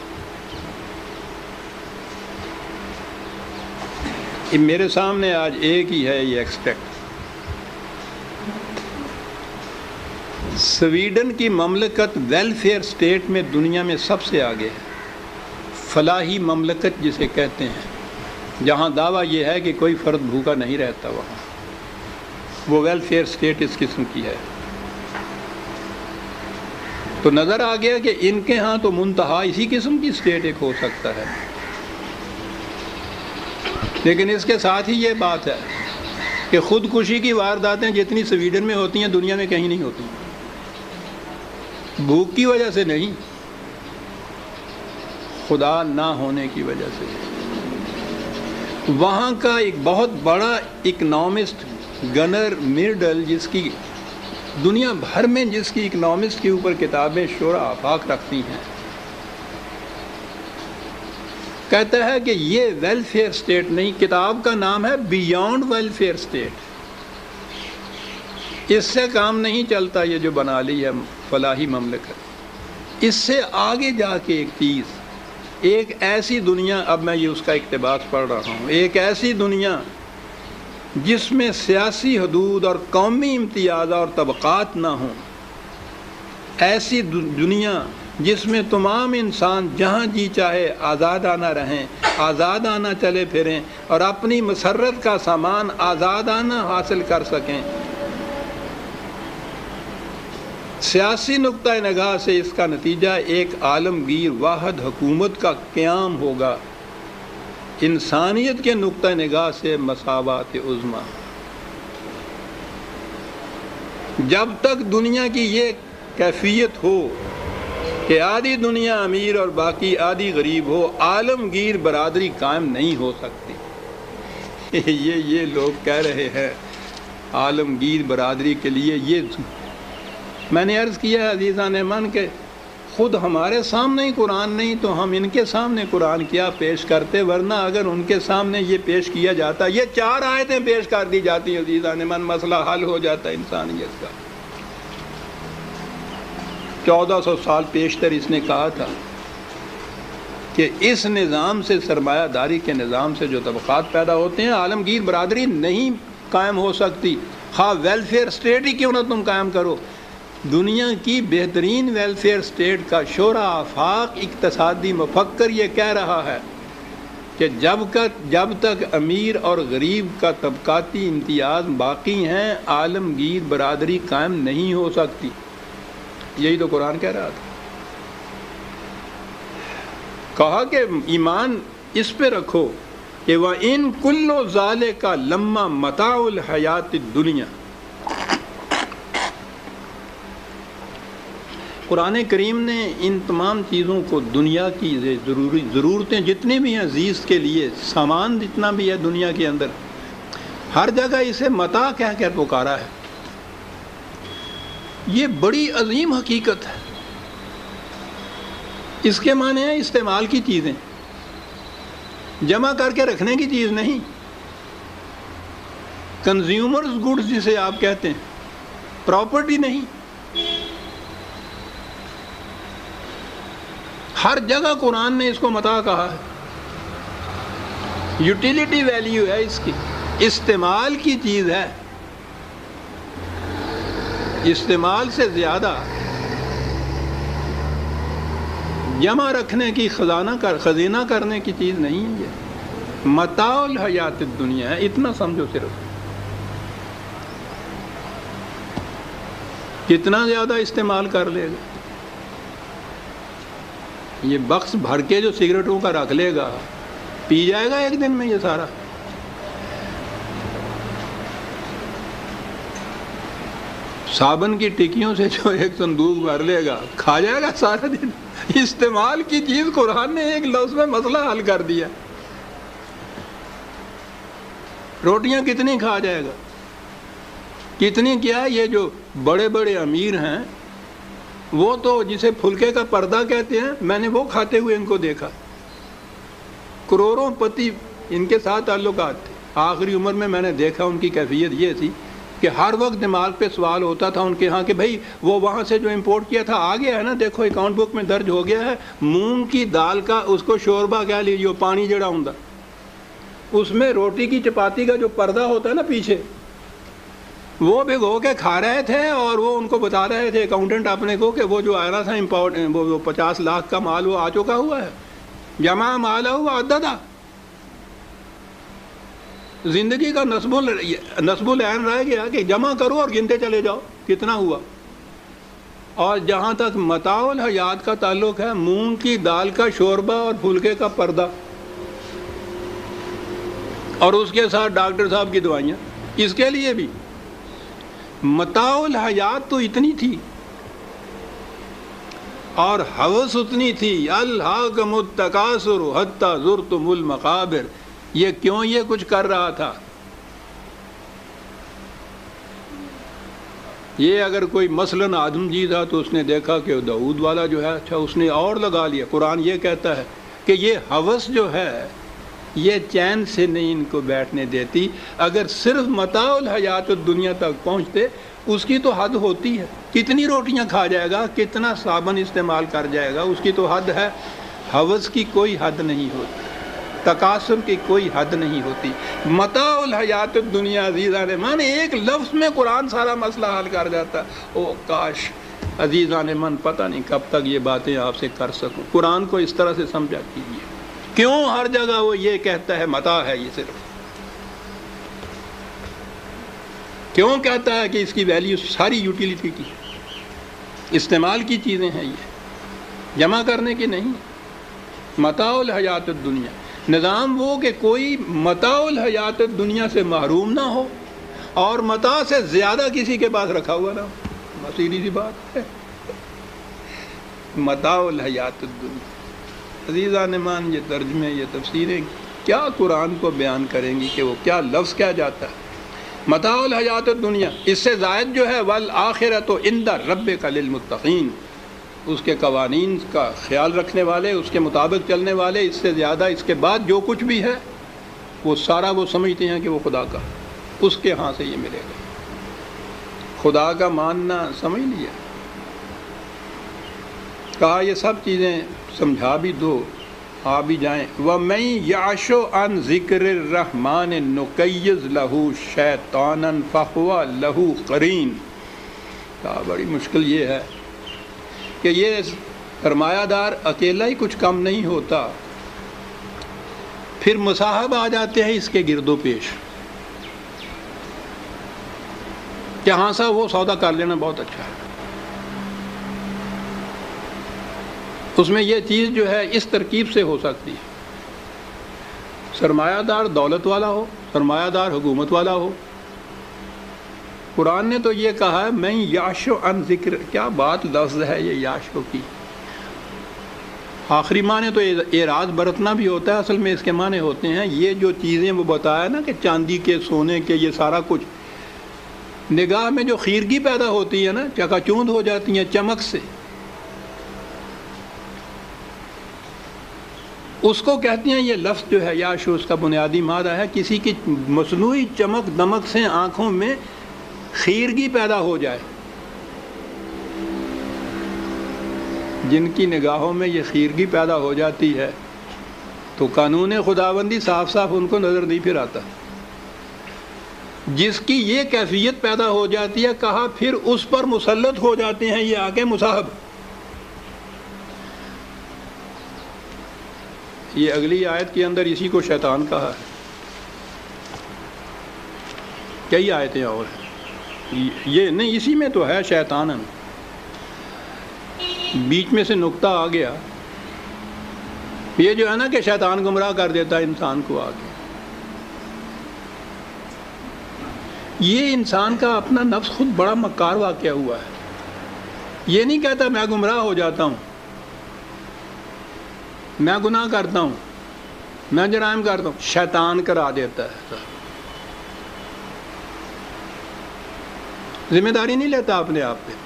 میرے سامنے آج ایک ہی ہے یہ ایکسپیکٹ۔ سویڈن کی مملکت ویلفیئر سٹیٹ میں دنیا میں سب سے آگے ہے، فلاحی مملکت جسے کہتے ہیں، جہاں دعویٰ یہ ہے کہ کوئی فرد بھوکا نہیں رہتا، وہاں وہ ویلفیئر سٹیٹ اس قسم کی ہے۔ تو نظر آ گیا کہ ان کے ہاں تو منتہا اسی قسم کی سٹیٹ ایک ہو سکتا ہے، لیکن اس کے ساتھ ہی یہ بات ہے کہ خودکشی کی وارداتیں جتنی سویڈن میں ہوتی ہیں دنیا میں کہیں نہیں ہوتی، بھوک کی وجہ سے نہیں، خدا نہ ہونے کی وجہ سے۔ وہاں کا ایک بہت بڑا اکنامسٹ گنر میرڈل، جس کی دنیا بھر میں جس کی اکنامسٹ کے اوپر کتابیں شورا آفاق رکھتی ہیں، کہتا ہے کہ یہ ویلفیئر سٹیٹ نہیں، کتاب کا نام ہے بیونڈ ویلفیئر سٹیٹ، اس سے کام نہیں چلتا یہ جو بنا لی ہے فلاحی مملکت، اس سے آگے جا کے ایک چیز، ایک ایسی دنیا، اب میں یہ اس کا اقتباس پڑھ رہا ہوں، ایک ایسی دنیا جس میں سیاسی حدود اور قومی امتیازات اور طبقات نہ ہوں، ایسی دنیا جس میں تمام انسان جہاں جی چاہے آزادانہ رہیں، آزادانہ چلے پھریں اور اپنی مسرت کا سامان آزادانہ حاصل کر سکیں۔ سیاسی نقطہ نگاہ سے اس کا نتیجہ ایک عالمگیر واحد حکومت کا قیام ہوگا، انسانیت کے نقطہ نگاہ سے مساوات عظمیٰ۔ جب تک دنیا کی یہ کیفیت ہو کہ آدھی دنیا امیر اور باقی آدھی غریب ہو، عالمگیر برادری قائم نہیں ہو سکتی۔ یہ یہ لوگ کہہ رہے ہیں عالمگیر برادری کے لیے، یہ میں نے عرض کیا ہے عزیزان من کہ خود ہمارے سامنے ہی قرآن نہیں تو ہم ان کے سامنے قرآن کیا پیش کرتے، ورنہ اگر ان کے سامنے یہ پیش کیا جاتا، یہ چار آیتیں پیش کر دی جاتی عزیزان من، مسئلہ حل ہو جاتا انسانیت کا۔ چودہ سو سال پیشتر اس نے کہا تھا کہ اس نظام سے، سرمایہ داری کے نظام سے جو طبقات پیدا ہوتے ہیں، عالمگیر برادری نہیں قائم ہو سکتی، خواہ ویلفیئر سٹیٹ ہی کیوں نہ تم قائم کرو۔ دنیا کی بہترین ویلفیئر سٹیٹ کا شورا آفاق اقتصادی مفکر یہ کہہ رہا ہے کہ جب جب تک امیر اور غریب کا طبقاتی امتیاز باقی ہیں، عالمگیر برادری قائم نہیں ہو سکتی۔ یہی تو قرآن کہہ رہا تھا، کہا کہ ایمان اس پہ رکھو کہ وَإِن كُلُّ ذَلِكَ لَمَّا مَتَاعُ الْحَيَاةِ الدُّنْيَا۔ قرآن کریم نے ان تمام چیزوں کو، دنیا کی ضروری ضرورتیں جتنی بھی ہیں زیست کے لیے، سامان جتنا بھی ہے دنیا کے اندر، ہر جگہ اسے متاع کہہ کر پکارا ہے۔ یہ بڑی عظیم حقیقت ہے، اس کے معنی ہے استعمال کی چیزیں، جمع کر کے رکھنے کی چیز نہیں، کنزیومرز گڈز جسے آپ کہتے ہیں، پراپرٹی نہیں۔ ہر جگہ قرآن نے اس کو متاع کہا ہے، یوٹیلیٹی ویلیو ہے اس کی، استعمال کی چیز ہے، استعمال سے زیادہ جمع رکھنے کی، خزانہ کر خزینہ کرنے کی چیز نہیں ہے، یہ متاع الحیات الدنیا ہے، اتنا سمجھو صرف۔ کتنا زیادہ استعمال کر لے گا؟ یہ بکس بھر کے جو سگریٹوں کا رکھ لے گا، پی جائے گا ایک دن میں یہ سارا؟ صابن کی ٹکیوں سے جو ایک صندوق بھر لے گا، کھا جائے گا سارا دن؟ استعمال کی چیز قرآن نے ایک لفظ میں مسئلہ حل کر دیا۔ روٹیاں کتنی کھا جائے گا؟ کتنی کیا؟ یہ جو بڑے بڑے امیر ہیں وہ تو جسے پھلکے کا پردہ کہتے ہیں، میں نے وہ کھاتے ہوئے ان کو دیکھا، کروڑوں پتی ان کے ساتھ تعلقات تھے۔ آخری عمر میں میں نے دیکھا ان کی کیفیت یہ تھی کہ ہر وقت دماغ پہ سوال ہوتا تھا ان کے ہاں کہ بھائی وہ وہاں سے جو امپورٹ کیا تھا آ گیا ہے نا، دیکھو اکاؤنٹ بک میں درج ہو گیا ہے، مونگ کی دال کا اس کو شوربہ کہہ لیجیے، پانی جڑا ہوں، اس میں روٹی کی چپاتی کا جو پردہ ہوتا ہے نا پیچھے، وہ بھگو کے کھا رہے تھے، اور وہ ان کو بتا رہے تھے اکاؤنٹنٹ اپنے کو کہ وہ جو آ رہا تھا امپورٹ، وہ پچاس لاکھ کا مال وہ آ چکا ہوا ہے، جمع مال ہوا عددہ، زندگی کا نصب نصب العین رہ گیا کہ جمع کرو اور گنتے چلے جاؤ کتنا ہوا۔ اور جہاں تک متاع الحیات کا تعلق ہے، مونگ کی دال کا شوربہ اور پھلکے کا پردہ، اور اس کے ساتھ ڈاکٹر صاحب کی دوائیاں، اس کے لیے بھی متاع الحیات تو اتنی تھی اور ہوس اتنی تھی، الہاکم التکاثر حتی زرتم المقابر۔ یہ کیوں یہ کچھ کر رہا تھا؟ یہ اگر کوئی مثلاً آدم جی تھا تو اس نے دیکھا کہ داؤد والا جو ہے اچھا اس نے اور لگا لیا۔ قرآن یہ کہتا ہے کہ یہ ہوس جو ہے یہ چین سے نہیں ان کو بیٹھنے دیتی۔ اگر صرف متاع الحیات الدنیا تک پہنچتے، اس کی تو حد ہوتی ہے، کتنی روٹیاں کھا جائے گا، کتنا صابن استعمال کر جائے گا، اس کی تو حد ہے۔ ہوس کی کوئی حد نہیں ہوتی، تکاثر کی کوئی حد نہیں ہوتی۔ متاع الحیات الدنیا عزیزان من، ایک لفظ میں قرآن سارا مسئلہ حل کر جاتا۔ او کاش عزیزان من پتہ نہیں کب تک یہ باتیں آپ سے کر سکوں۔ قرآن کو اس طرح سے سمجھا کیجیے، کیوں ہر جگہ وہ یہ کہتا ہے متاع ہے، یہ صرف کیوں کہتا ہے کہ اس کی ویلیو ساری یوٹیلیٹی کی، استعمال کی چیزیں ہیں، یہ جمع کرنے کی نہیں۔ متاع الحیات الدنیا، نظام وہ کہ کوئی متاع الحیات الدنیا سے محروم نہ ہو اور متاع سے زیادہ کسی کے پاس رکھا ہوا نہ ہو، بس سیدھی سی بات ہے۔ متاع الحیات الدنیا، عزیزان مان، یہ ترجمے، یہ تفسیریں کیا قرآن کو بیان کریں گی کہ وہ کیا لفظ کیا جاتا ہے۔ متاع الحیات الدنیا، اس سے زائد جو ہے والآخرۃ عند ربک للمتقین، اس کے قوانین کا خیال رکھنے والے، اس کے مطابق چلنے والے، اس سے زیادہ اس کے بعد جو کچھ بھی ہے وہ سارا وہ سمجھتے ہیں کہ وہ خدا کا، اس کے ہاں سے یہ ملے گا۔ خدا کا ماننا سمجھ لیا، کہا یہ سب چیزیں سمجھا بھی دو، آ بھی جائیں۔ وَمَن يَعْشُ عَن ذِكْرِ الرَّحْمَنِ نُقَيِّضْ لَهُ شَيْطَانًا فَهُوَ لَهُ قَرِينٌ۔ کہا بڑی مشکل یہ ہے کہ یہ سرمایہ دار اکیلا ہی کچھ کم نہیں ہوتا، پھر مصاحب آ جاتے ہیں اس کے گرد و پیش کہ ہاں سا وہ سودا کر لینا بہت اچھا ہے، اس میں یہ چیز جو ہے اس ترکیب سے ہو سکتی ہے۔ سرمایہ دار دولت والا ہو، سرمایہ دار حکومت والا ہو۔ قرآن نے تو یہ کہا ہے میں یاشو عن ذکر، کیا بات لفظ ہے یہ یاشو کی۔ آخری معنی تو اعراض برتنا بھی ہوتا ہے، اصل میں اس کے معنی ہوتے ہیں یہ جو چیزیں وہ بتایا نا کہ چاندی کے، سونے کے، یہ سارا کچھ، نگاہ میں جو خیرگی پیدا ہوتی ہے نا، چکا چوند ہو جاتی ہیں چمک سے، اس کو کہتے ہیں یہ لفظ جو ہے یاشو، اس کا بنیادی مادہ ہے کسی کی مصنوعی چمک دمک سے آنکھوں میں خیرگی پیدا ہو جائے، جن کی نگاہوں میں یہ خیرگی پیدا ہو جاتی ہے تو قانون خداوندی صاف صاف ان کو نظر نہیں پھر آتا۔ جس کی یہ کیفیت پیدا ہو جاتی ہے، کہا پھر اس پر مسلط ہو جاتے ہیں یہ آگے مصاحب۔ یہ اگلی آیت کے اندر اسی کو شیطان کہا ہے، کئی آیتیں اور ہیں۔ یہ نہیں، اسی میں تو ہے شیطان، بیچ میں سے نقطہ آ گیا، یہ جو ہے نا کہ شیطان گمراہ کر دیتا ہے انسان کو آگے. یہ انسان کا اپنا نفس خود بڑا مکار واقعہ ہوا ہے. یہ نہیں کہتا میں گمراہ ہو جاتا ہوں، میں گناہ کرتا ہوں، میں جرائم کرتا ہوں، شیطان کرا دیتا ہے. ذمہ داری نہیں لیتا اپنے آپ پہ،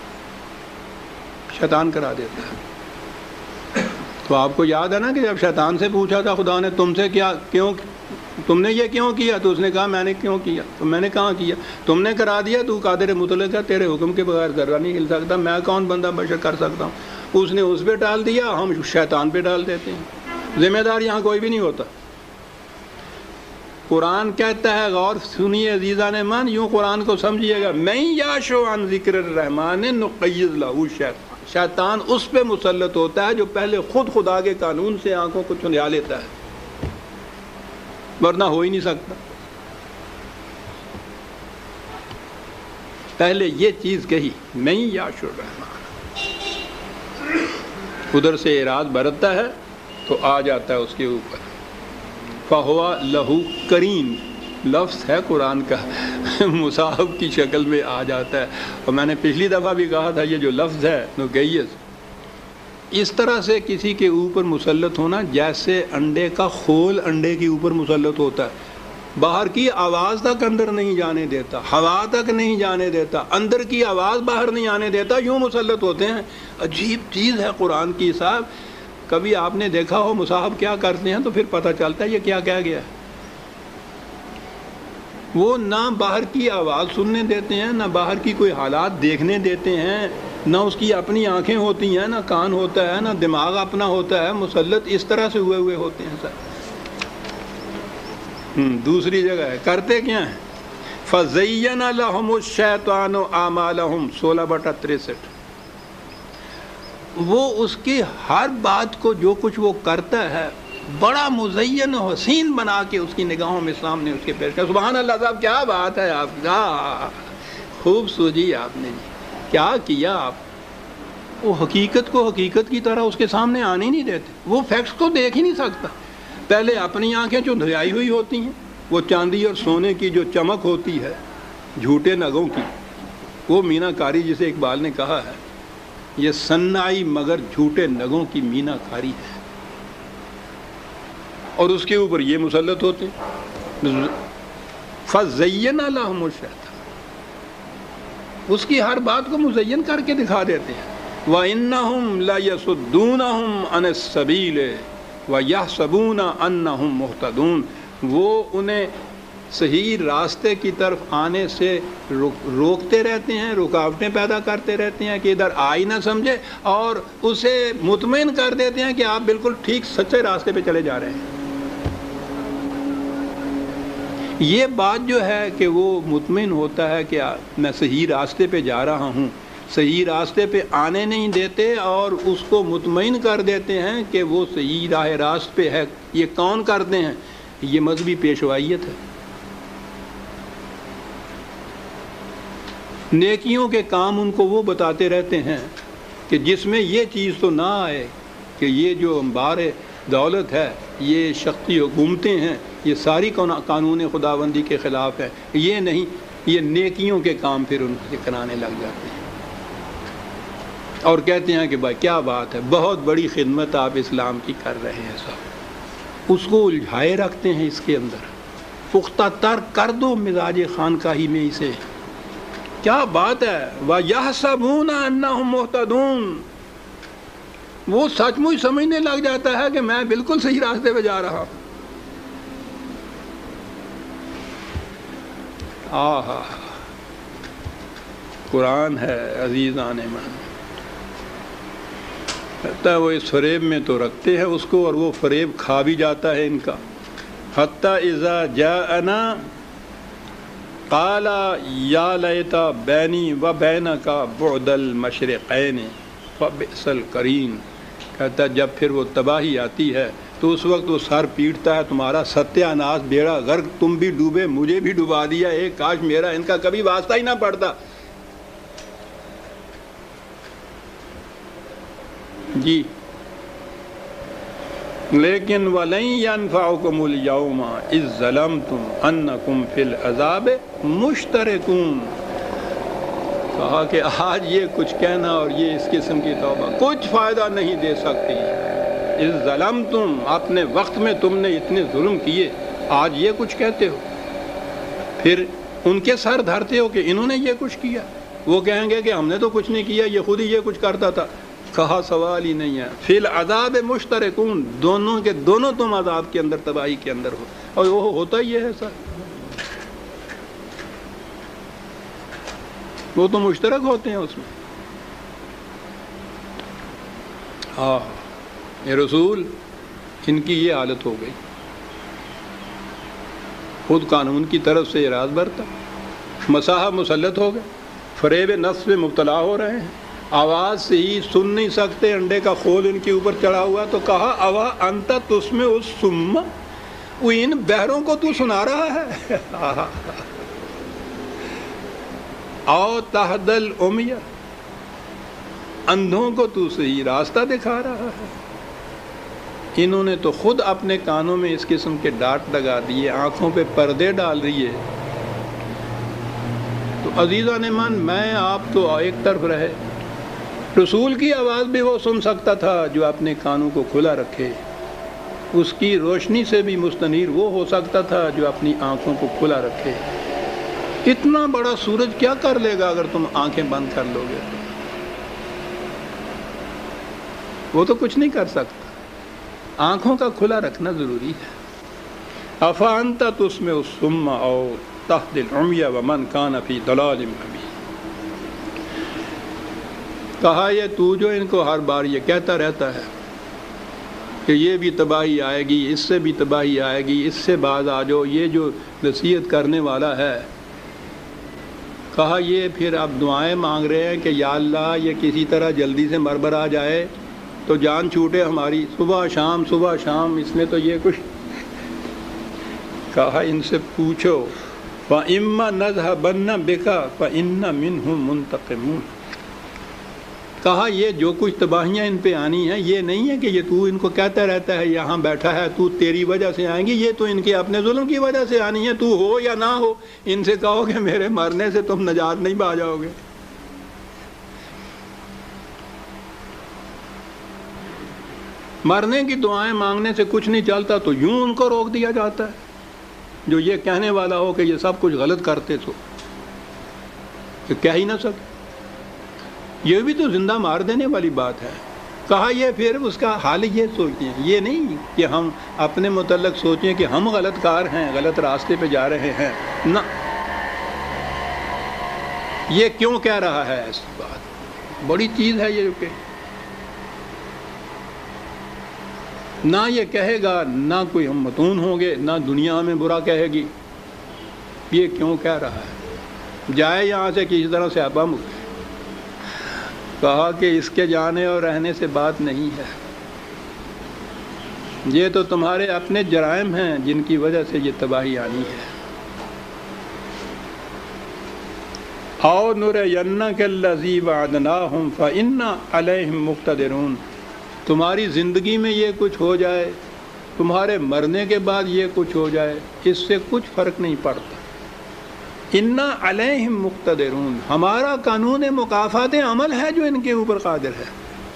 شیطان کرا دیتا ہے. تو آپ کو یاد ہے نا کہ جب شیطان سے پوچھا تھا خدا نے تم سے کیا، کیوں تم نے یہ کیوں کیا، تو اس نے کہا میں نے کیوں کیا، تو میں نے کہاں کیا، تم نے کرا دیا، تو قادر مطلق ہے، تیرے حکم کے بغیر ذرہ نہیں ہل سکتا، میں کون بندہ بشر کر سکتا ہوں. اس نے اس پہ ڈال دیا، ہم شیطان پہ ڈال دیتے ہیں. ذمہ دار یہاں کوئی بھی نہیں ہوتا. قرآن کہتا ہے، غور سنیے عزیزان من، یوں قرآن کو سمجھیے گا، میں یاشو عن ذکر الرحمن نقیض لہ شیطان. شیطان اس پہ مسلط ہوتا ہے جو پہلے خود خدا کے قانون سے آنکھوں کو چنیا لیتا ہے، ورنہ ہو ہی نہیں سکتا. پہلے یہ چیز کہی، میں یاشو الرحمن، ادھر سے اراد برتتا ہے تو آ جاتا ہے اس کے اوپر. فہوا لہو کریم لفظ ہے قرآن کا، مصاحب کی شکل میں آ جاتا ہے. اور میں نے پچھلی دفعہ بھی کہا تھا، یہ جو لفظ ہے نقیض، اس طرح سے کسی کے اوپر مسلط ہونا جیسے انڈے کا خول انڈے کے اوپر مسلط ہوتا ہے. باہر کی آواز تک اندر نہیں جانے دیتا، ہوا تک نہیں جانے دیتا، اندر کی آواز باہر نہیں آنے دیتا، یوں مسلط ہوتے ہیں. عجیب چیز ہے قرآن کی صاحب. کبھی آپ نے دیکھا ہو مصاحب کیا کرتے ہیں تو پھر پتہ چلتا ہے یہ کیا کہہ گیا ہے. وہ نہ باہر کی آواز سننے دیتے ہیں، نہ باہر کی کوئی حالات دیکھنے دیتے ہیں، نہ اس کی اپنی آنکھیں ہوتی ہیں، نہ کان ہوتا ہے، نہ دماغ اپنا ہوتا ہے. مسلط اس طرح سے ہوئے ہوئے ہوتے ہیں سر. دوسری جگہ ہے، کرتے کیا ہیں؟ فَزَيَّنَ لَهُمُ الشَّيْطَانُ أَعْمَالَهُمْ سولہ بٹا تریسٹھ. وہ اس کی ہر بات کو جو کچھ وہ کرتا ہے بڑا مزین و حسین بنا کے اس کی نگاہوں میں سامنے اس کے پیش کر. سبحان اللہ صاحب، کیا بات ہے آپ کا، خوب سوجی آپ نے، کیا کیا آپ. وہ حقیقت کو حقیقت کی طرح اس کے سامنے آنے نہیں دیتے. وہ فیکٹس کو دیکھ ہی نہیں سکتا. پہلے اپنی آنکھیں جو دھیائی ہوئی ہوتی ہیں، وہ چاندی اور سونے کی جو چمک ہوتی ہے جھوٹے نگوں کی، وہ مینا کاری جسے اقبال نے کہا ہے، یہ سنائی مگر جھوٹے نگوں کی مینا کاری ہے. اور اس کے اوپر یہ مسلط ہوتے ہیں. فَزَيَّنَ لَهُمُ الشَّيْطَانُ، اس کی ہر بات کو مزین کر کے دکھا دیتے ہیں. وَإِنَّهُمْ لَيَصُدُّونَهُمْ عَنِ السَّبِيلِ وَيَحْسَبُونَ أَنَّهُمْ مُهْتَدُونَ. وہ انہیں صحیح راستے کی طرف آنے سے روکتے رہتے ہیں، رکاوٹیں پیدا کرتے رہتے ہیں کہ ادھر آ ہی نہ سمجھے، اور اسے مطمئن کر دیتے ہیں کہ آپ بالکل ٹھیک سچے راستے پہ چلے جا رہے ہیں. یہ بات جو ہے کہ وہ مطمئن ہوتا ہے کہ میں صحیح راستے پہ جا رہا ہوں، صحیح راستے پہ آنے نہیں دیتے اور اس کو مطمئن کر دیتے ہیں کہ وہ صحیح راہ راست پہ ہے. یہ کون کرتے ہیں؟ یہ مذہبی پیشوائیت ہے. نیکیوں کے کام ان کو وہ بتاتے رہتے ہیں کہ جس میں یہ چیز تو نہ آئے کہ یہ جو انبار دولت ہے، یہ شخصی حکومتیں ہیں، یہ ساری قانون خداوندی کے خلاف ہے. یہ نہیں، یہ نیکیوں کے کام پھر ان سے کرانے لگ جاتے ہیں اور کہتے ہیں کہ بھائی کیا بات ہے، بہت بڑی خدمت آپ اسلام کی کر رہے ہیں. صاحب اس کو الجھائے رکھتے ہیں، اس کے اندر پختہ تر کر دو مزاج خانقاہی میں اسے. کیا بات ہے. وَيَحْسَبُونَ أَنَّهُمْ مُهْتَدُونَ. وہ سچ مچ سمجھنے لگ جاتا ہے کہ میں بالکل صحیح راستے پہ جا رہا ہوں. آہا، قرآن ہے عزیزان من. کہتا ہے وہ اس فریب میں تو رکھتے ہیں اس کو، اور وہ فریب کھا بھی جاتا ہے ان کا. حتی اذا جاءنا قال یا لیت بینی و بینک بعد المشرقین فبئس القرین. کہتا ہے جب پھر وہ تباہی آتی ہے تو اس وقت وہ سر پیٹتا ہے تمہارا ستیہ ناش بیڑا غرق، تم بھی ڈوبے مجھے بھی ڈبا دیا، ایک کاش میرا ان کا کبھی واسطہ ہی نہ پڑتا. جی لیکن وَلَن يَنفَعُكُمُ الْيَوْمَ إِذ ظَّلَمْتُمْ أَنَّكُمْ فِي الْعَذَابِ مُشْتَرِكُونَ. کہا کہ آج یہ کچھ کہنا اور یہ اس قسم کی توبہ کچھ فائدہ نہیں دے سکتی. اِذ ظَّلَمْتُمْ، اپنے وقت میں تم نے اتنے ظلم کیے، آج یہ کچھ کہتے ہو، پھر ان کے سر دھرتے ہو کہ انہوں نے یہ کچھ کیا. وہ کہیں گے کہ ہم نے تو کچھ نہیں کیا، یہ خود ہی یہ کچھ کرتا تھا. کہا سوال ہی نہیں ہے. فی العذاب مشترکون، دونوں کے دونوں تم عذاب کے اندر، تباہی کے اندر ہو. اور وہ ہوتا ہی ہے سر، وہ تو مشترک ہوتے ہیں اس میں. ہاں یہ رسول، ان کی یہ حالت ہو گئی. خود قانون کی طرف سے اعراض برتا، مساحہ مسلط ہو گئے، فریب نفس میں مبتلا ہو رہے ہیں، آواز سے ہی سن نہیں سکتے، انڈے کا خول ان کے اوپر چڑھا ہوا. تو کہا اوا انت تسمع الصم، وہ ان بہروں کو تو سنا رہا ہے. او تہد العمی، اندھوں کو تو صحیح راستہ دکھا رہا ہے. انہوں نے تو خود اپنے کانوں میں اس قسم کے ڈانٹ لگا دیے، آنکھوں پہ پردے ڈال دیے. تو عزیزان ایمان، میں آپ تو ایک طرف رہے، رسول کی آواز بھی وہ سن سکتا تھا جو اپنے کانوں کو کھلا رکھے، اس کی روشنی سے بھی مستنیر وہ ہو سکتا تھا جو اپنی آنکھوں کو کھلا رکھے. اتنا بڑا سورج کیا کر لے گا اگر تم آنکھیں بند کر لو گے؟ وہ تو کچھ نہیں کر سکتا. آنکھوں کا کھلا رکھنا ضروری ہے. افانت تسمع الصم او تهدی العمی ومن کان فی ضلال مبین. کہا یہ تو جو ان کو ہر بار یہ کہتا رہتا ہے کہ یہ بھی تباہی آئے گی، اس سے بھی تباہی آئے گی، اس سے باز آ جاؤ، یہ جو نصیحت کرنے والا ہے، کہا یہ پھر اب دعائیں مانگ رہے ہیں کہ یا اللہ یہ کسی طرح جلدی سے مربر آ جائے تو جان چھوٹے ہماری، صبح شام صبح شام اس نے تو یہ کچھ. کہا ان سے پوچھو فَإِمَّا نَذْهَبَنَّ بِكَ فَإِنَّ مِنْهُمْ مُنْتَقِمُونَ. کہا یہ جو کچھ تباہیاں ان پہ آنی ہیں، یہ نہیں ہے کہ یہ تو ان کو کہتا رہتا ہے یہاں بیٹھا ہے تو تیری وجہ سے آئیں گی، یہ تو ان کے اپنے ظلم کی وجہ سے آنی ہے. تو ہو یا نہ ہو، ان سے کہو کہ میرے مرنے سے تم نجات نہیں پا جاؤ گے. مرنے کی دعائیں مانگنے سے کچھ نہیں چلتا تو یوں ان کو روک دیا جاتا ہے. جو یہ کہنے والا ہو کہ یہ سب کچھ غلط کرتے تو کہ کہہ ہی نہ سکے، یہ بھی تو زندہ مار دینے والی بات ہے. کہا یہ پھر اس کا حال یہ سوچتے ہیں، یہ نہیں کہ ہم اپنے متعلق سوچیں کہ ہم غلط کار ہیں، غلط راستے پہ جا رہے ہیں. نہ، یہ کیوں کہہ رہا ہے ایسی بات؟ بڑی چیز ہے یہ کہ نہ یہ کہے گا، نہ کوئی ہم متون ہوں گے، نہ دنیا ہمیں برا کہے گی. یہ کیوں کہہ رہا ہے؟ جائے یہاں سے کسی طرح سے آبا مکے. کہا کہ اس کے جانے اور رہنے سے بات نہیں ہے، یہ تو تمہارے اپنے جرائم ہیں جن کی وجہ سے یہ تباہی آنی ہے. او نُرِيَنَّكَ الَّذِي وَعَدْنَاهُمْ فَإِنَّا عَلَيْهِمْ مُقْتَدِرُونَ. تمہاری زندگی میں یہ کچھ ہو جائے، تمہارے مرنے کے بعد یہ کچھ ہو جائے، اس سے کچھ فرق نہیں پڑتا. انا علیہم مقتدرون، ہمارا قانون مکافات عمل ہے جو ان کے اوپر قادر ہے.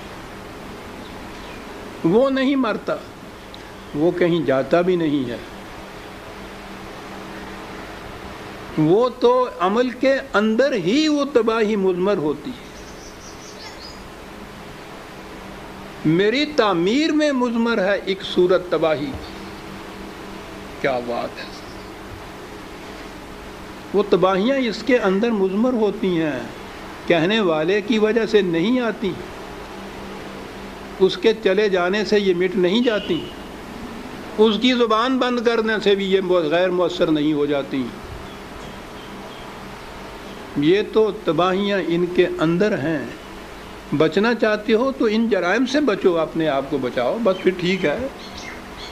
وہ نہیں مرتا، وہ کہیں جاتا بھی نہیں ہے، وہ تو عمل کے اندر ہی وہ تباہی مضمر ہوتی ہے. میری تعمیر میں مضمر ہے ایک صورت تباہی. کیا بات ہے! وہ تباہیاں اس کے اندر مضمر ہوتی ہیں، کہنے والے کی وجہ سے نہیں آتی، اس کے چلے جانے سے یہ مٹ نہیں جاتی، اس کی زبان بند کرنے سے بھی یہ غیر مؤثر نہیں ہو جاتی. یہ تو تباہیاں ان کے اندر ہیں. بچنا چاہتے ہو تو ان جرائم سے بچو، اپنے آپ کو بچاؤ، بس پھر ٹھیک ہے.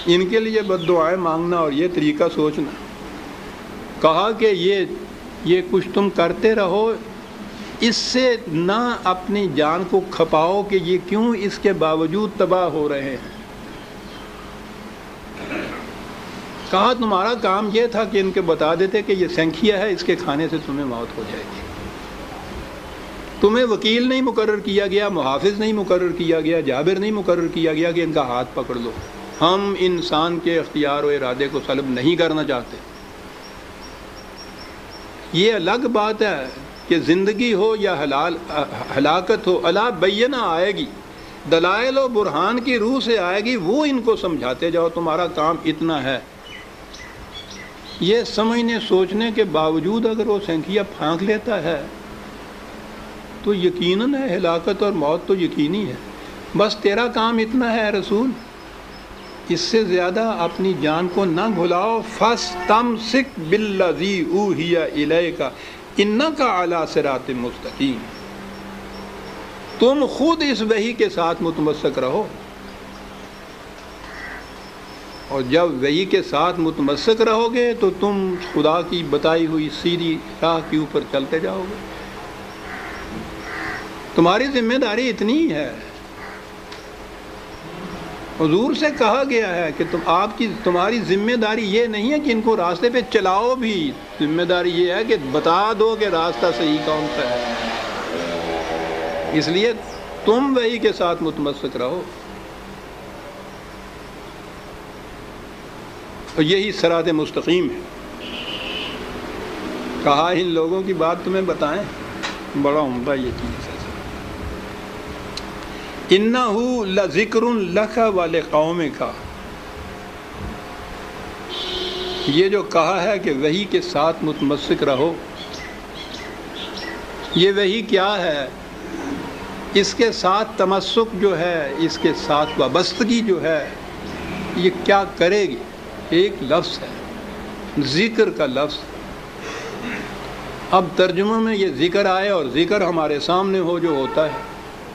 ان کے لیے بد دعائیں مانگنا اور یہ طریقہ سوچنا. کہا کہ یہ یہ کچھ تم کرتے رہو، اس سے نہ اپنی جان کو کھپاؤ کہ یہ کیوں اس کے باوجود تباہ ہو رہے ہیں. کہا تمہارا کام یہ تھا کہ ان کے بتا دیتے کہ یہ سنکھیا ہے، اس کے کھانے سے تمہیں موت ہو جائے گی. تمہیں وکیل نہیں مقرر کیا گیا، محافظ نہیں مقرر کیا گیا، جابر نہیں مقرر کیا گیا کہ ان کا ہاتھ پکڑ لو. ہم انسان کے اختیار و ارادے کو سلب نہیں کرنا چاہتے. یہ الگ بات ہے کہ زندگی ہو یا حلال ہلاکت ہو، الا بینہ آئے گی، دلائل و برہان کی روح سے آئے گی، وہ ان کو سمجھاتے جاؤ. تمہارا کام اتنا ہے. یہ سمجھنے سوچنے کے باوجود اگر وہ سنکھیا پھانک لیتا ہے تو یقیناً ہے ہلاکت اور موت تو یقینی ہے. بس تیرا کام اتنا ہے رسول، اس سے زیادہ اپنی جان کو نہ بھلاؤ. فَاسْتَمْسِكْ بِالَّذِي أُوحِيَ إِلَيْكَ إِنَّكَ عَلَىٰ صِرَاطٍ مُسْتَقِيمٍ. تم خود اس وحی کے ساتھ متمسک رہو، اور جب وحی کے ساتھ متمسک رہو گے تو تم خدا کی بتائی ہوئی سیدھی راہ کے اوپر چلتے جاؤ گے. تمہاری ذمہ داری اتنی ہی ہے. حضور سے کہا گیا ہے کہ تم آپ کی تمہاری ذمہ داری یہ نہیں ہے کہ ان کو راستے پہ چلاؤ بھی، ذمہ داری یہ ہے کہ بتا دو کہ راستہ صحیح کون سا ہے. اس لیے تم وحی کے ساتھ متمسک رہو، اور یہی صراط مستقیم ہے. کہا ان لوگوں کی بات تمہیں بتائیں، بڑا عمدہ یہ چیز ہے. اِنَّهُ لَذِكْرٌ لَكَ وَلِقَوْمِكَ. یہ جو کہا ہے کہ وحی کے ساتھ متمسک رہو، یہ وحی کیا ہے؟ اس کے ساتھ تمسک جو ہے، اس کے ساتھ وابستگی جو ہے، یہ کیا کرے گی؟ ایک لفظ ہے، ذکر کا لفظ. اب ترجمہ میں یہ ذکر آئے اور ذکر ہمارے سامنے ہو جو ہوتا ہے.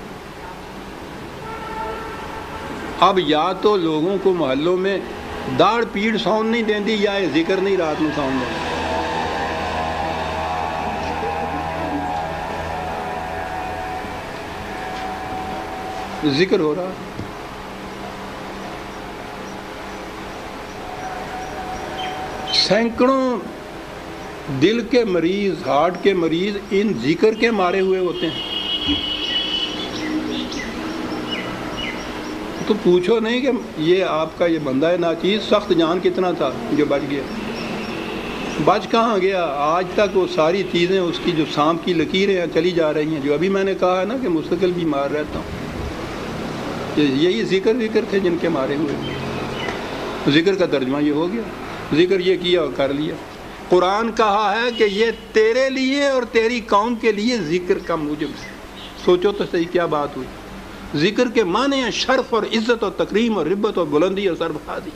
اب یا تو لوگوں کو محلوں میں داڑ پیڑ ساؤنڈ نہیں دیندی، یا یہ ذکر نہیں رات میں ساؤنڈ دیندی. ذکر ہو رہا. سینکڑوں دل کے مریض، ہارٹ کے مریض ان ذکر کے مارے ہوئے ہوتے ہیں. تو پوچھو نہیں کہ یہ آپ کا یہ بندہ ناچیز سخت جان کتنا تھا جو بچ گیا. بچ کہاں گیا؟ آج تک وہ ساری چیزیں اس کی جو سانپ کی لکیریں چلی جا رہی ہیں، جو ابھی میں نے کہا ہے نا کہ مستقل بیمار رہتا ہوں. یہی ذکر ذکر تھے جن کے مارے ہوئے. ذکر کا ترجمہ یہ ہو گیا، ذکر یہ کیا اور کر لیا. قرآن کہا ہے کہ یہ تیرے لیے اور تیری قوم کے لیے ذکر کا موجب ہے. سوچو تو صحیح کیا بات ہوئی. ذکر کے معنی ہیں شرف اور عزت اور تکریم اور ربت اور بلندی اور سربلندی.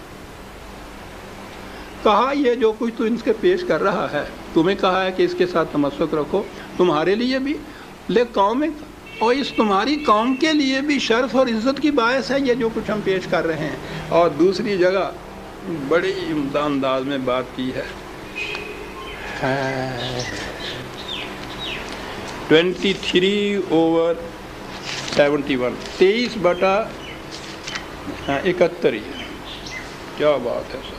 کہا یہ جو کچھ تو ان سے پیش کر رہا ہے، تمہیں کہا ہے کہ اس کے ساتھ تمسک رکھو، تمہارے لیے بھی لے قوم اور اس تمہاری قوم کے لیے بھی شرف اور عزت کی باعث ہے یہ جو کچھ ہم پیش کر رہے ہیں. اور دوسری جگہ بڑی عمدہ انداز میں بات کی ہے. Twenty three over seventy one, تیئیس بٹا اکہتر ہی ہے. کیا بات ہے سر.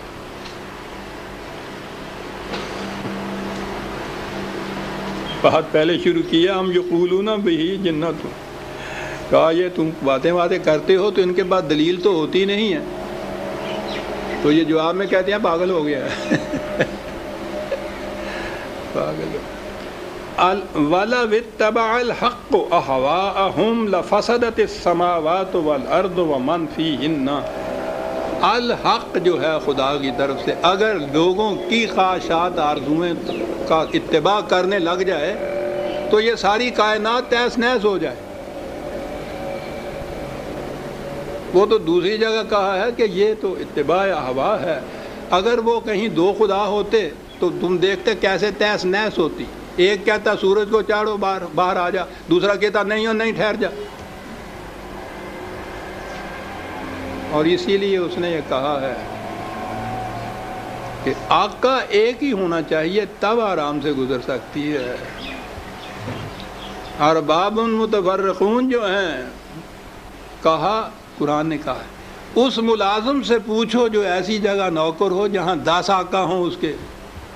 بات پہلے شروع کیا ہم یقولون بہی جنت. کہا یہ تم باتیں باتیں کرتے ہو تو ان کے بعد دلیل تو ہوتی نہیں ہے، تو یہ جواب میں کہتے ہیں پاگل ہو گیا ہے. پاگل ہو. وَلَوِ اتَّبَعَ الْحَقُّ أَهْوَاءَهُمْ لَفَسَدَتِ السَّمَاوَاتُ وَالْأَرْضُ وَمَنْ فِيهِنَّ. الحق جو ہے خدا کی طرف سے، اگر لوگوں کی خواہشات آرزویں کا اتباع کرنے لگ جائے تو یہ ساری کائنات تہس نہس ہو جائے. وہ تو دوسری جگہ کہا ہے کہ یہ تو اتباع ہوا ہے. اگر وہ کہیں دو خدا ہوتے تو تم دیکھتے کیسے تہس نہس ہوتی. ایک کہتا سورج کو چاڑو باہر باہر آ جا، دوسرا کہتا نہیں اور نہیں ٹھہر جا. اور اسی لیے اس نے یہ کہا ہے کہ آقا ایک ہی ہونا چاہیے تب آرام سے گزر سکتی ہے. ارباب متفرقون جو ہیں کہا، قرآن نے کہا اس ملازم سے پوچھو جو ایسی جگہ نوکر ہو جہاں دس آقا ہوں اس کے.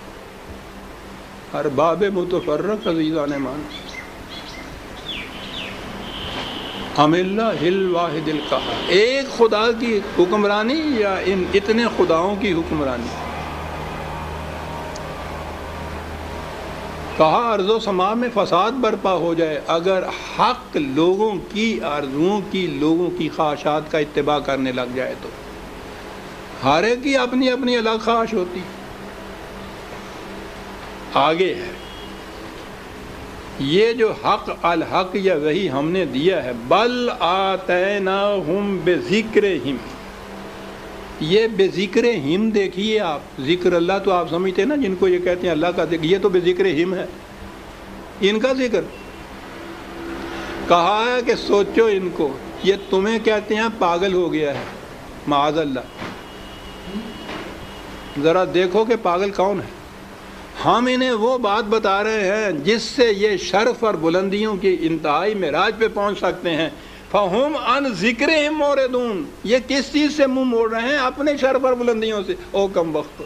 ارباب متفرق عزیزان مان، ہم اللہ الواحد القہار، ایک خدا کی حکمرانی یا ان اتنے خداؤں کی حکمرانی. کہا ارض و سما میں فساد برپا ہو جائے اگر حق لوگوں کی آرزوؤں کی، لوگوں کی خواہشات کا اتباع کرنے لگ جائے تو. ہر ایک کی اپنی اپنی الگ خواہش ہوتی. آگے ہے یہ جو حق الحق یا وہی ہم نے دیا ہے، بل آتیناہم بذکرہم، یہ بے ذکر ہم دیکھیے آپ. ذکر اللہ تو آپ سمجھتے ہیں نا، جن کو یہ کہتے ہیں اللہ کا ذکر، یہ تو بے ذکر ہم ہے، ان کا ذکر. کہا ہے کہ سوچو ان کو، یہ تمہیں کہتے ہیں پاگل ہو گیا ہے، معاذ اللہ. ذرا دیکھو کہ پاگل کون ہے. ہم انہیں وہ بات بتا رہے ہیں جس سے یہ شرف اور بلندیوں کی انتہائی معراج پہ پہنچ سکتے ہیں. فہم ان ذکرہم موردون، یہ کس چیز سے منہ موڑ رہے ہیں؟ اپنے شرف اور بلندیوں سے. او کم وقت،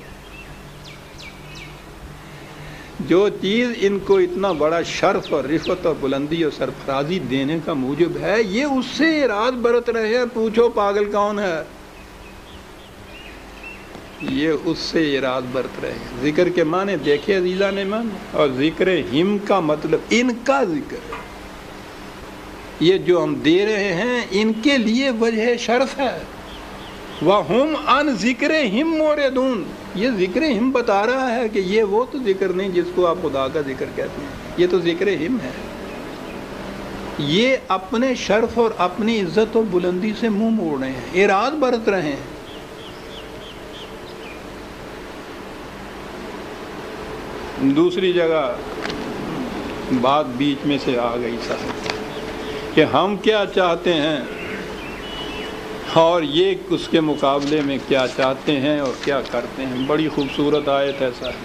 جو چیز ان کو اتنا بڑا شرف اور رفعت اور بلندی اور سرفرازی دینے کا موجب ہے، یہ اس سے اعراض برت رہے ہیں. پوچھو پاگل کون ہے؟ یہ اس سے اعراض برت رہے ہیں. ذکر کے معنی دیکھے عزیزان ایمان، اور ذکر ہم کا مطلب ان کا ذکر ہے. یہ جو ہم دے رہے ہیں ان کے لیے وجہ شرف ہے. وَهُمْ عَنْ ذِكْرِهِمْ مُعْرِضُونَ، یہ ذکر ہم بتا رہا ہے کہ یہ وہ تو ذکر نہیں جس کو آپ خدا کا ذکر کہتے ہیں، یہ تو ذکر ہم ہے. یہ اپنے شرف اور اپنی عزت و بلندی سے منہ موڑ رہے ہیں، اعراض برت رہے ہیں. دوسری جگہ بات بیچ میں سے آ گئی صاحب کہ ہم کیا چاہتے ہیں اور یہ اس کے مقابلے میں کیا چاہتے ہیں اور کیا کرتے ہیں. بڑی خوبصورت آیت ہے صاحب.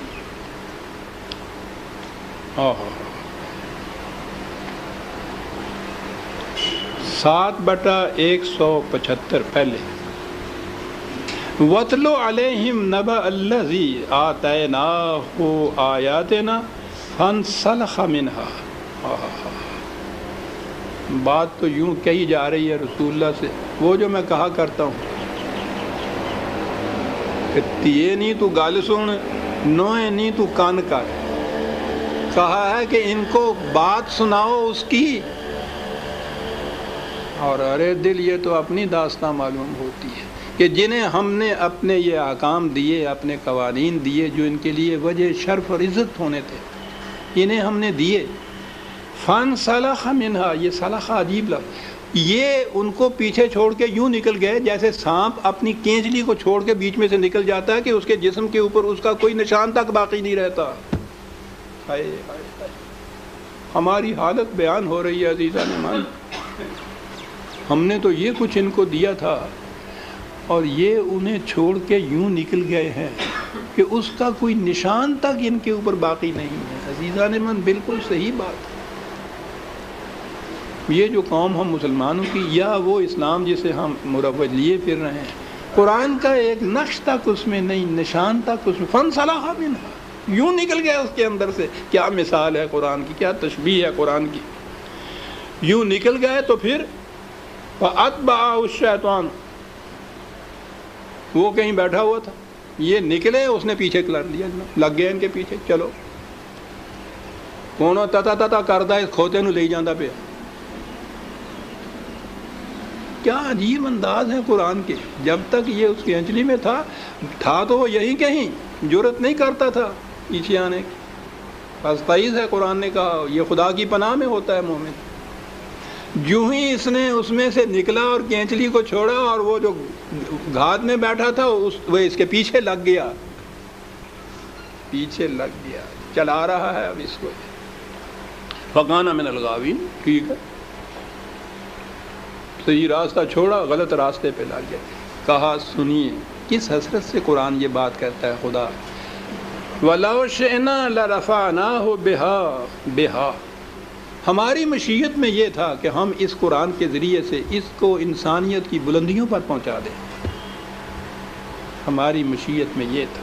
سات بٹا ایک سو پچہتر پہلے، وَاتْلُ عَلَيْهِمْ نَبَأَ الَّذِي آتَيْنَاهُ آيَاتِنَا فَانْسَلَخَ مِنْهَا. بات تو یوں کہی جا رہی ہے رسول اللہ سے، وہ جو میں کہا کرتا ہوں کہ تیے نہیں تو گال سن، نوئے نہیں تو کان کر. کہا ہے کہ ان کو بات سناؤ اس کی، اور ارے دل یہ تو اپنی داستان معلوم ہوتی ہے کہ جنہیں ہم نے اپنے یہ احکام دیے، اپنے قوانین دیے جو ان کے لیے وجہ شرف اور عزت ہونے تھے، انہیں ہم نے دیے. فن سلخ منہا، یہ سلخ عجیب لفظ، یہ ان کو پیچھے چھوڑ کے یوں نکل گئے جیسے سانپ اپنی کینچلی کو چھوڑ کے بیچ میں سے نکل جاتا ہے کہ اس کے جسم کے اوپر اس کا کوئی نشان تک باقی نہیں رہتا. ہائے ہائے، ہماری حالت بیان ہو رہی ہے عزیزان ایمان. ہم نے تو یہ کچھ ان کو دیا تھا اور یہ انہیں چھوڑ کے یوں نکل گئے ہیں کہ اس کا کوئی نشان تک ان کے اوپر باقی نہیں ہے. عزیزان ایمان بالکل صحیح بات. یہ جو قوم ہم مسلمانوں کی، یا وہ اسلام جسے ہم مروج لیے پھر رہے ہیں، قرآن کا ایک نقش تک اس میں نہیں، نشان تک اس میں. فن صلاح منہا، یوں نکل گیا اس کے اندر سے. کیا مثال ہے قرآن کی، کیا تشبیہ ہے قرآن کی. یوں نکل گئے تو پھر فَأَتْبَعَهُ الشَّيْطَانُ، وہ کہیں بیٹھا ہوا تھا، یہ نکلے اس نے پیچھے کر لیا، لگ گیا ان کے پیچھے. چلو کونوں تتا تتا کردہ اس کھوتے نو لے جاندہ پہ. کیا عجیب انداز ہے قرآن کے. جب تک یہ اس کی انجلی میں تھا تھا تو وہ یہیں کہیں جرت نہیں کرتا تھا پیچھے آنے کی. فاستعیذ ہے قرآن نے کہا، یہ خدا کی پناہ میں ہوتا ہے مومن. جو ہی اس نے اس میں سے نکلا اور کینچلی کو چھوڑا اور وہ جو گھات میں بیٹھا تھا اس وہ اس کے پیچھے لگ گیا، پیچھے لگ گیا، چلا رہا ہے اب اس کو. فَكَانَ مِنَ الْغَاوِينَ، ٹھیک ہے، صحیح راستہ چھوڑا، غلط راستے پہ لگ گیا. کہا سنیے کس حسرت سے قرآن یہ بات کہتا ہے خدا، وَلَوْ شِئْنَا لَرَفَعْنَاهُ بِهَا بِهَا، ہماری مشیت میں یہ تھا کہ ہم اس قرآن کے ذریعے سے اس کو انسانیت کی بلندیوں پر پہنچا دیں، ہماری مشیت میں یہ تھا،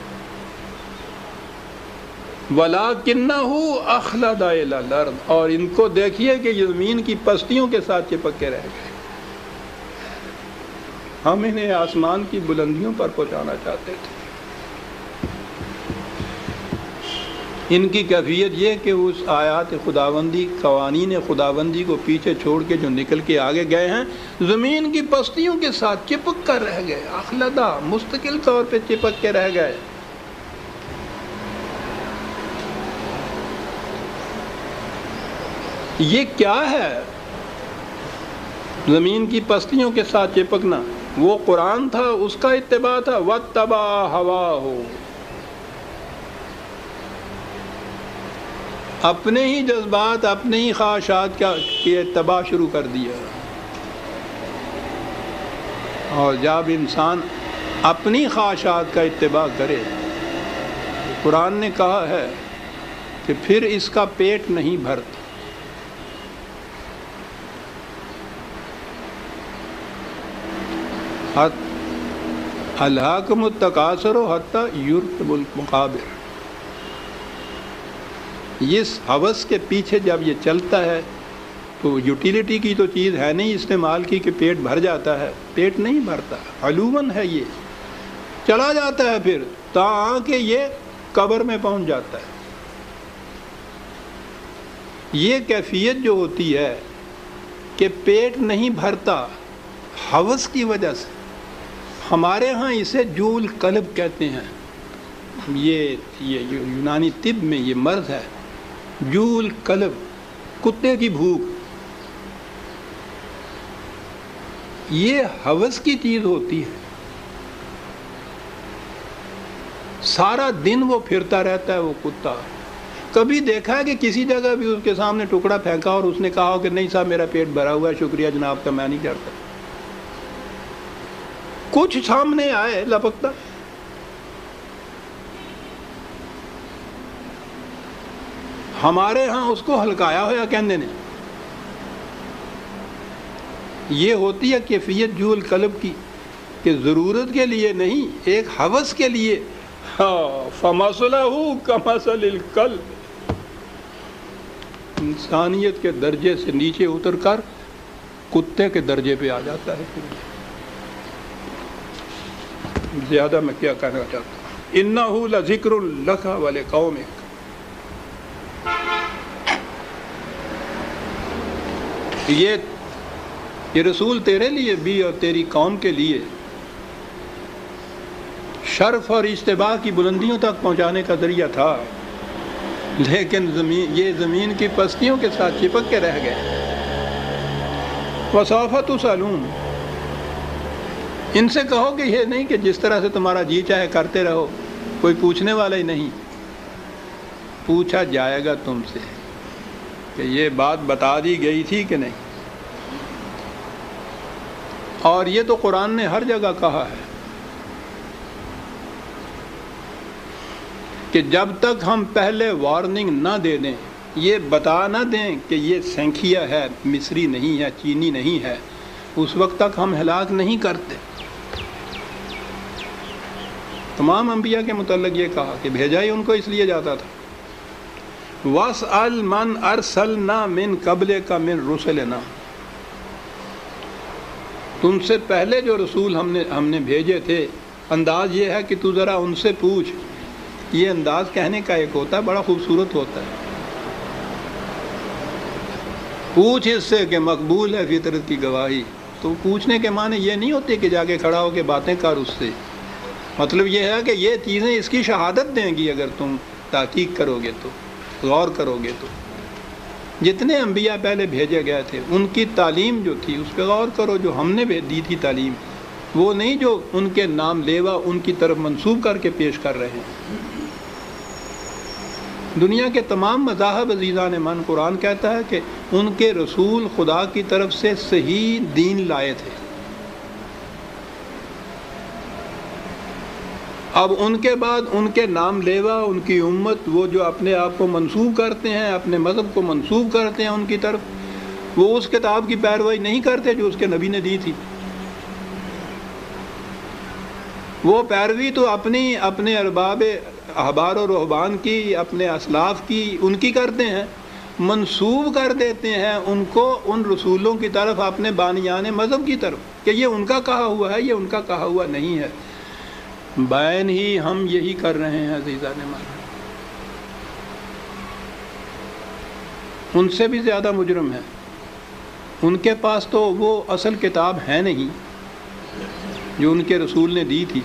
وَلَكِنَّهُ أَخْلَدَ إِلَى الْأَرْضِ، اور ان کو دیکھیے کہ یہ زمین کی پستیوں کے ساتھ چپک کے رہ گئے، ہم انہیں آسمان کی بلندیوں پر پہنچانا چاہتے تھے۔ ان کی کیفیت یہ کہ اس آیات خداوندی، قوانین خداوندی کو پیچھے چھوڑ کے جو نکل کے آگے گئے ہیں، زمین کی پستیوں کے ساتھ چپک کر رہ گئے، اخلدہ، مستقل طور پہ چپک کے رہ گئے۔ یہ کیا ہے زمین کی پستیوں کے ساتھ چپکنا؟ وہ قرآن تھا، اس کا اتباع تھا، وَاتَّبَعَ هَوَاهُ، اپنے ہی جذبات، اپنے ہی خواہشات کا کی اتباع شروع کر دیا۔ اور جب انسان اپنی خواہشات کا اتباع کرے، قرآن نے کہا ہے کہ پھر اس کا پیٹ نہیں بھرتا۔ الہاکم التکاثر حتی یرکب المقابر، اس ہوس کے پیچھے جب یہ چلتا ہے تو یوٹیلیٹی کی تو چیز ہے نہیں استعمال کی کہ پیٹ بھر جاتا ہے، پیٹ نہیں بھرتا، علوماً ہے، یہ چلا جاتا ہے پھر تاں کہ یہ قبر میں پہنچ جاتا ہے۔ یہ کیفیت جو ہوتی ہے کہ پیٹ نہیں بھرتا ہوس کی وجہ سے، ہمارے ہاں اسے جول قلب کہتے ہیں، یہ یہ یونانی طب میں یہ مرض ہے، جول قلب، کتے کی بھوک، یہ ہوس کی چیز ہوتی ہے۔ سارا دن وہ پھرتا رہتا ہے وہ کتا، کبھی دیکھا ہے کہ کسی جگہ بھی اس کے سامنے ٹکڑا پھینکا اور اس نے کہا کہ نہیں صاحب میرا پیٹ بھرا ہوا ہے، شکریہ جناب کا، میں نہیں کرتا؟ کچھ سامنے آئے لپکتا۔ ہمارے ہاں اس کو ہلکایا ہوا کہندے نے۔ یہ ہوتی ہے کیفیت جول قلب کی کہ ضرورت کے لیے نہیں، ایک ہوس کے لیے۔ فَمَثَلُهُ كَمَثَلِ الْكَلْبِ، انسانیت کے درجے سے نیچے اتر کر کتے کے درجے پہ آ جاتا ہے۔ زیادہ میں کیا کہنا چاہتا ہوں، اِنَّهُ لَذِكْرٌ لَكَ وَلِقَوْمِكَ، یہ یہ رسول تیرے لیے بھی اور تیری قوم کے لیے شرف اور اجتباع کی بلندیوں تک پہنچانے کا ذریعہ تھا، لیکن زمین یہ زمین کی پستیوں کے ساتھ چپک کے رہ گئے۔ وَسَوْفَ تُسْأَلُونَ، ان سے کہو کہ یہ نہیں کہ جس طرح سے تمہارا جی چاہے کرتے رہو، کوئی پوچھنے والا ہی نہیں، پوچھا جائے گا تم سے کہ یہ بات بتا دی گئی تھی کہ نہیں۔ اور یہ تو قرآن نے ہر جگہ کہا ہے کہ جب تک ہم پہلے وارننگ نہ دے دیں، یہ بتا نہ دیں کہ یہ سینکھیا ہے، مصری نہیں ہے، چینی نہیں ہے، اس وقت تک ہم ہلاک نہیں کرتے۔ تمام انبیاء کے متعلق یہ کہا کہ بھیجا ہی ان کو اس لیے جاتا تھا۔ وَاسْأَلْ مَنْ أَرْسَلْنَا مِنْ قَبْلِكَ مِنْ رُسُلِنَا، تم سے پہلے جو رسول ہم نے ہم نے بھیجے تھے، انداز یہ ہے کہ تو ذرا ان سے پوچھ۔ یہ انداز کہنے کا ایک ہوتا ہے، بڑا خوبصورت ہوتا ہے، پوچھ اس سے کہ مقبول ہے فطرت کی گواہی۔ تو پوچھنے کے معنی یہ نہیں ہوتے کہ جا کے کھڑا ہو کے باتیں کر اس سے، مطلب یہ ہے کہ یہ چیزیں اس کی شہادت دیں گی اگر تم تحقیق کرو گے تو، غور کرو گے تو۔ جتنے انبیاء پہلے بھیجے گئے تھے ان کی تعلیم جو تھی اس پہ غور کرو، جو ہم نے دی تھی تعلیم، وہ نہیں جو ان کے نام لیوا ان کی طرف منسوب کر کے پیش کر رہے ہیں۔ دنیا کے تمام مذاہب عزیزان من، قرآن کہتا ہے کہ ان کے رسول خدا کی طرف سے صحیح دین لائے تھے، اب ان کے بعد ان کے نام لیوا، ان کی امت، وہ جو اپنے آپ کو منسوب کرتے ہیں، اپنے مذہب کو منسوب کرتے ہیں ان کی طرف، وہ اس کتاب کی پیروی نہیں کرتے جو اس کے نبی نے دی تھی۔ وہ پیروی تو اپنی اپنے ارباب احبار و رہبان کی، اپنے اسلاف کی، ان کی کرتے ہیں، منسوب کر دیتے ہیں ان کو ان رسولوں کی طرف، اپنے بانیان مذہب کی طرف، کہ یہ ان کا کہا ہوا ہے، یہ ان کا کہا ہوا نہیں ہے۔ بین ہی ہم یہی کر رہے ہیں عزیزان مان، ان سے بھی زیادہ مجرم ہیں۔ ان کے پاس تو وہ اصل کتاب ہے نہیں جو ان کے رسول نے دی تھی،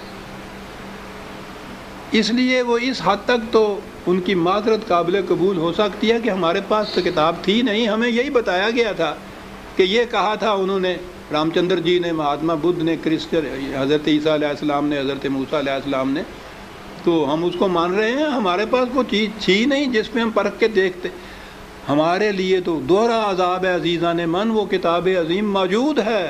اس لیے وہ اس حد تک تو ان کی معذرت قابل قبول ہو سکتی ہے کہ ہمارے پاس تو کتاب تھی نہیں، ہمیں یہی بتایا گیا تھا کہ یہ کہا تھا انہوں نے، رام چندر جی نے، مہاتما بدھ نے، کرسچن حضرت عیسیٰ علیہ السلام نے، حضرت موسیٰ علیہ السلام نے، تو ہم اس کو مان رہے ہیں۔ ہمارے پاس وہ چیز تھی نہیں جس پہ ہم پرکھ کے دیکھتے۔ ہمارے لیے تو دوہرا عذاب ہے عزیزان من، وہ کتاب عظیم موجود ہے۔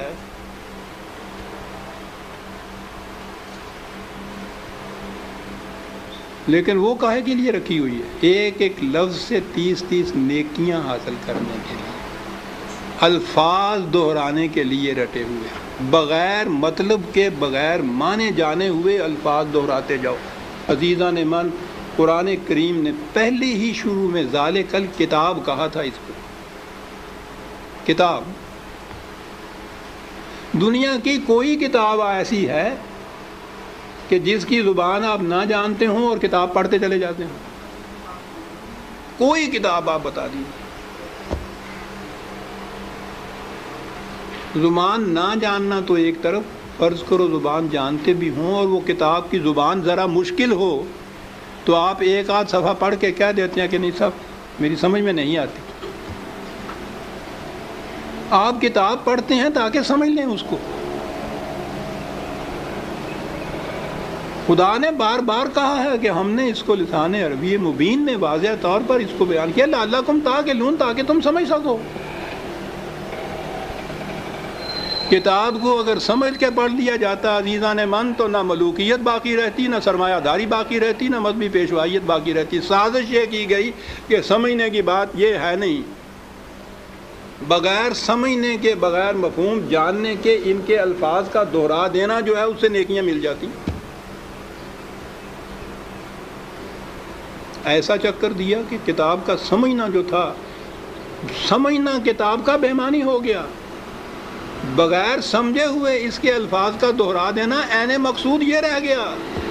لیکن وہ کاہے کے لیے رکھی ہوئی ہے؟ ایک ایک لفظ سے تیس تیس نیکیاں حاصل کرنے کے لیے، الفاظ دہرانے کے لیے رٹے ہوئے، بغیر مطلب کے، بغیر مانے جانے ہوئے الفاظ دہراتے جاؤ۔ عزیزان من، قرآن کریم نے پہلے ہی شروع میں ذالک الکتاب کہا تھا اس کو، کتاب۔ دنیا کی کوئی کتاب ایسی ہے کہ جس کی زبان آپ نہ جانتے ہوں اور کتاب پڑھتے چلے جاتے ہیں؟ کوئی کتاب آپ بتا دیجیے۔ زبان نہ جاننا تو ایک طرف، فرض کرو زبان جانتے بھی ہوں اور وہ کتاب کی زبان ذرا مشکل ہو تو آپ ایک آدھ صفحہ پڑھ کے کہہ دیتے ہیں کہ نہیں صاحب میری سمجھ میں نہیں آتی۔ آپ کتاب پڑھتے ہیں تاکہ سمجھ لیں اس کو۔ خدا نے بار بار کہا ہے کہ ہم نے اس کو لسان عربی مبین میں واضح طور پر اس کو بیان کیا، لعلکم تعقلون، تاکہ تم سمجھ سکو۔ کتاب کو اگر سمجھ کے پڑھ لیا جاتا عزیزان من تو نہ ملوکیت باقی رہتی، نہ سرمایہ داری باقی رہتی، نہ مذہبی پیشوائیت باقی رہتی۔ سازش یہ کی گئی کہ سمجھنے کی بات یہ ہے نہیں، بغیر سمجھنے کے، بغیر مفہوم جاننے کے ان کے الفاظ کا دہرا دینا جو ہے اس سے نیکیاں مل جاتی۔ ایسا چکر دیا کہ کتاب کا سمجھنا جو تھا، سمجھنا کتاب کا بے معنی ہو گیا، بغیر سمجھے ہوئے اس کے الفاظ کا دہرا دینا عین مقصود یہ رہ گیا۔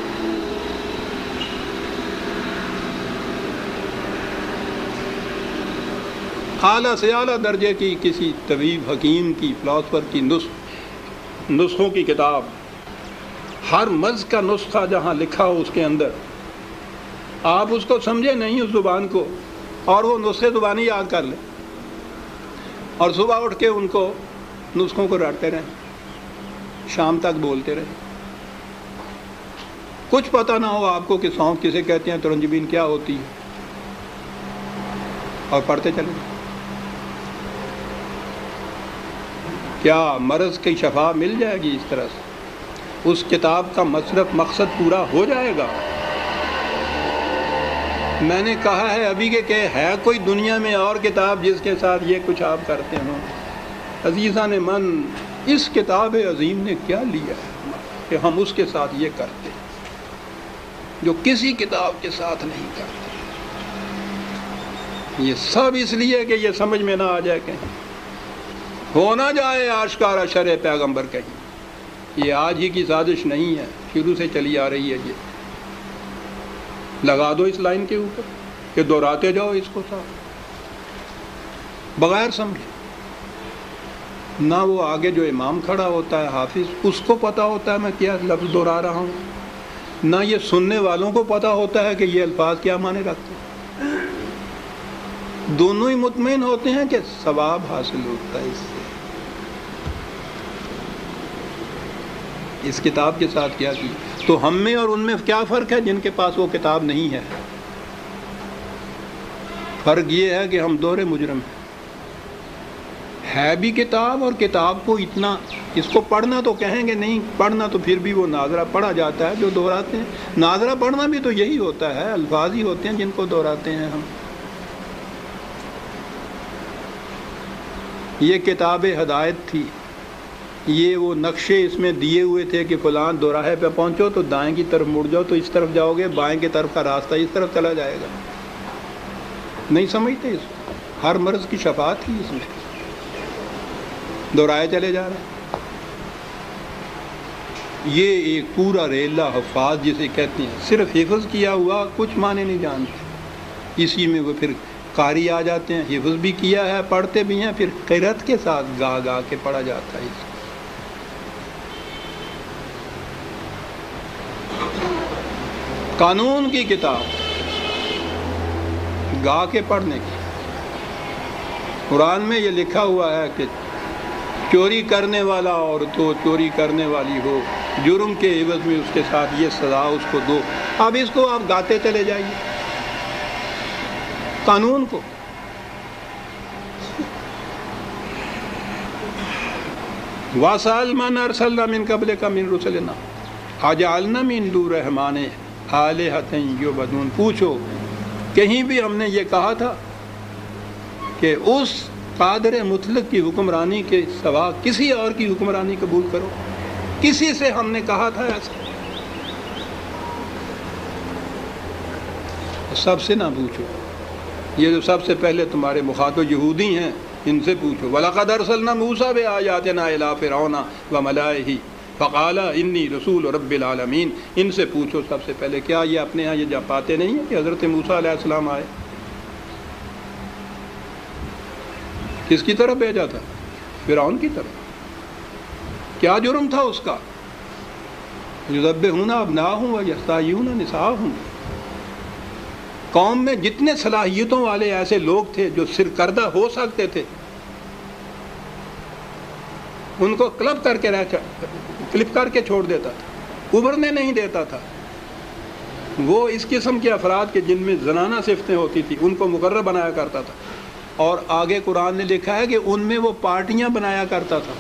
اعلیٰ سے اعلیٰ درجے کی کسی طبیب، حکیم کی، فلاسفر کی نسخ نسخوں کی کتاب، ہر مرض کا نسخہ جہاں لکھا ہو اس کے اندر، آپ اس کو سمجھے نہیں اس زبان کو، اور وہ نسخے زبانی یاد کر لیں اور صبح اٹھ کے ان کو نسخوں کو رٹتے رہیں، شام تک بولتے رہیں، کچھ پتہ نہ ہو آپ کو کہ سونف کسے کہتے ہیں، ترنجبین کیا ہوتی ہے، اور پڑھتے چلیں۔ کیا مرض کی شفا مل جائے گی اس طرح سے؟ اس کتاب کا مصرف مقصد پورا ہو جائے گا؟ میں نے کہا ہے ابھی کہ کہ ہے کوئی دنیا میں اور کتاب جس کے ساتھ یہ کچھ آپ کرتے ہوں؟ عزیزان من، اس کتاب عظیم نے کیا لیا ہے کہ ہم اس کے ساتھ یہ کرتے جو کسی کتاب کے ساتھ نہیں کرتے؟ یہ سب اس لیے کہ یہ سمجھ میں نہ آ جائے، کہیں ہو نہ جائے آشکارا شرع پیغمبر کہیں۔ یہ آج ہی کی سازش نہیں ہے، شروع سے چلی آ رہی ہے۔ یہ لگا دو اس لائن کے اوپر کہ دہراتے جاؤ اس کو ساتھ، بغیر سمجھے۔ نہ وہ آگے جو امام کھڑا ہوتا ہے حافظ، اس کو پتہ ہوتا ہے میں کیا لفظ دہرا رہا ہوں، نہ یہ سننے والوں کو پتہ ہوتا ہے کہ یہ الفاظ کیا معنی رکھتے ہیں۔ دونوں ہی مطمئن ہوتے ہیں کہ ثواب حاصل ہوتا ہے اس سے۔ اس کتاب کے ساتھ کیا کی؟ تو ہم میں اور ان میں کیا فرق ہے جن کے پاس وہ کتاب نہیں ہے؟ فرق یہ ہے کہ ہم دوہرے مجرم ہیں، ہے بھی کتاب، اور کتاب کو اتنا اس کو پڑھنا تو کہیں گے نہیں پڑھنا، تو پھر بھی وہ ناظرہ پڑھا جاتا ہے جو دہراتے ہیں. ناظرہ پڑھنا بھی تو یہی ہوتا ہے، الفاظ ہی ہوتے ہیں جن کو دہراتے ہیں ہم. یہ کتاب ہدایت تھی، یہ وہ نقشے اس میں دیے ہوئے تھے کہ فلاں دوراہے پہ پہنچو تو دائیں کی طرف مڑ جاؤ تو اس طرف جاؤ گے، بائیں کی طرف کا راستہ اس طرف چلا جائے گا. نہیں سمجھتے اس کو. ہر مرض کی شفا تھی اس میں، دورائے چلے جا رہے ہیں. یہ ایک پورا ریلا حفاظ جسے کہتے ہیں، صرف حفظ کیا ہوا کچھ معنی نہیں جانتے. اسی میں وہ پھر قاری آ جاتے ہیں، حفظ بھی کیا ہے پڑھتے بھی ہیں، پھر قرأت کے ساتھ گا گا کے پڑھا جاتا ہے. قانون کی کتاب گا کے پڑھنے کی. قرآن میں یہ لکھا ہوا ہے کہ چوری کرنے والا اور تو چوری کرنے والی ہو، جرم کے عوض میں اس کے ساتھ یہ سزا اس کو دو. اب اس کو آپ گاتے چلے جائیے قانون کو. وَاسْأَلْ مَنْ أَرْسَلْنَا مِنْ قَبْلِكَ مِنْ رُسُلِنَا أَجَعَلْنَا مِنْ دُونِ الرَّحْمَنِ آلِهَةً يُعْبَدُونَ. پوچھو کہیں بھی ہم نے یہ کہا تھا کہ اس قادر مطلق کی حکمرانی کے سوا کسی اور کی حکمرانی قبول کرو؟ کسی سے ہم نے کہا تھا ایسا؟ سب سے نہ پوچھو. یہ جو سب سے پہلے تمہارے مخاطب یہودی ہیں ان سے پوچھو. وَلَقَدْ أَرْسَلْنَا مُوسَىٰ بِآيَاتِنَا إِلَىٰ فِرْعَوْنَ وَمَلَائِهِ فَقَالَ إِنِّي رَسُولُ رَبِّ الْعَالَمِينَ. ان سے پوچھو سب سے پہلے. کیا یہ اپنے ہاں یہ جب پاتے نہیں ہیں کہ حضرت موسیٰ علیہ السلام آئے؟ کس کی طرف بھیجا تھا؟ فرعون کی طرف. کیا جرم تھا اس کا؟ یذبحون ابناءہم ویستحیون نساءہم. قوم میں جتنے صلاحیتوں والے ایسے لوگ تھے جو سرکردہ ہو سکتے تھے ان کو کلپ کر کے رہ کلپ کر کے چھوڑ دیتا تھا، ابھرنے نہیں دیتا تھا. وہ اس قسم کے افراد کے جن میں زنانہ صفتیں ہوتی تھی ان کو مقرر بنایا کرتا تھا. اور آگے قرآن نے لکھا ہے کہ ان میں وہ پارٹیاں بنایا کرتا تھا.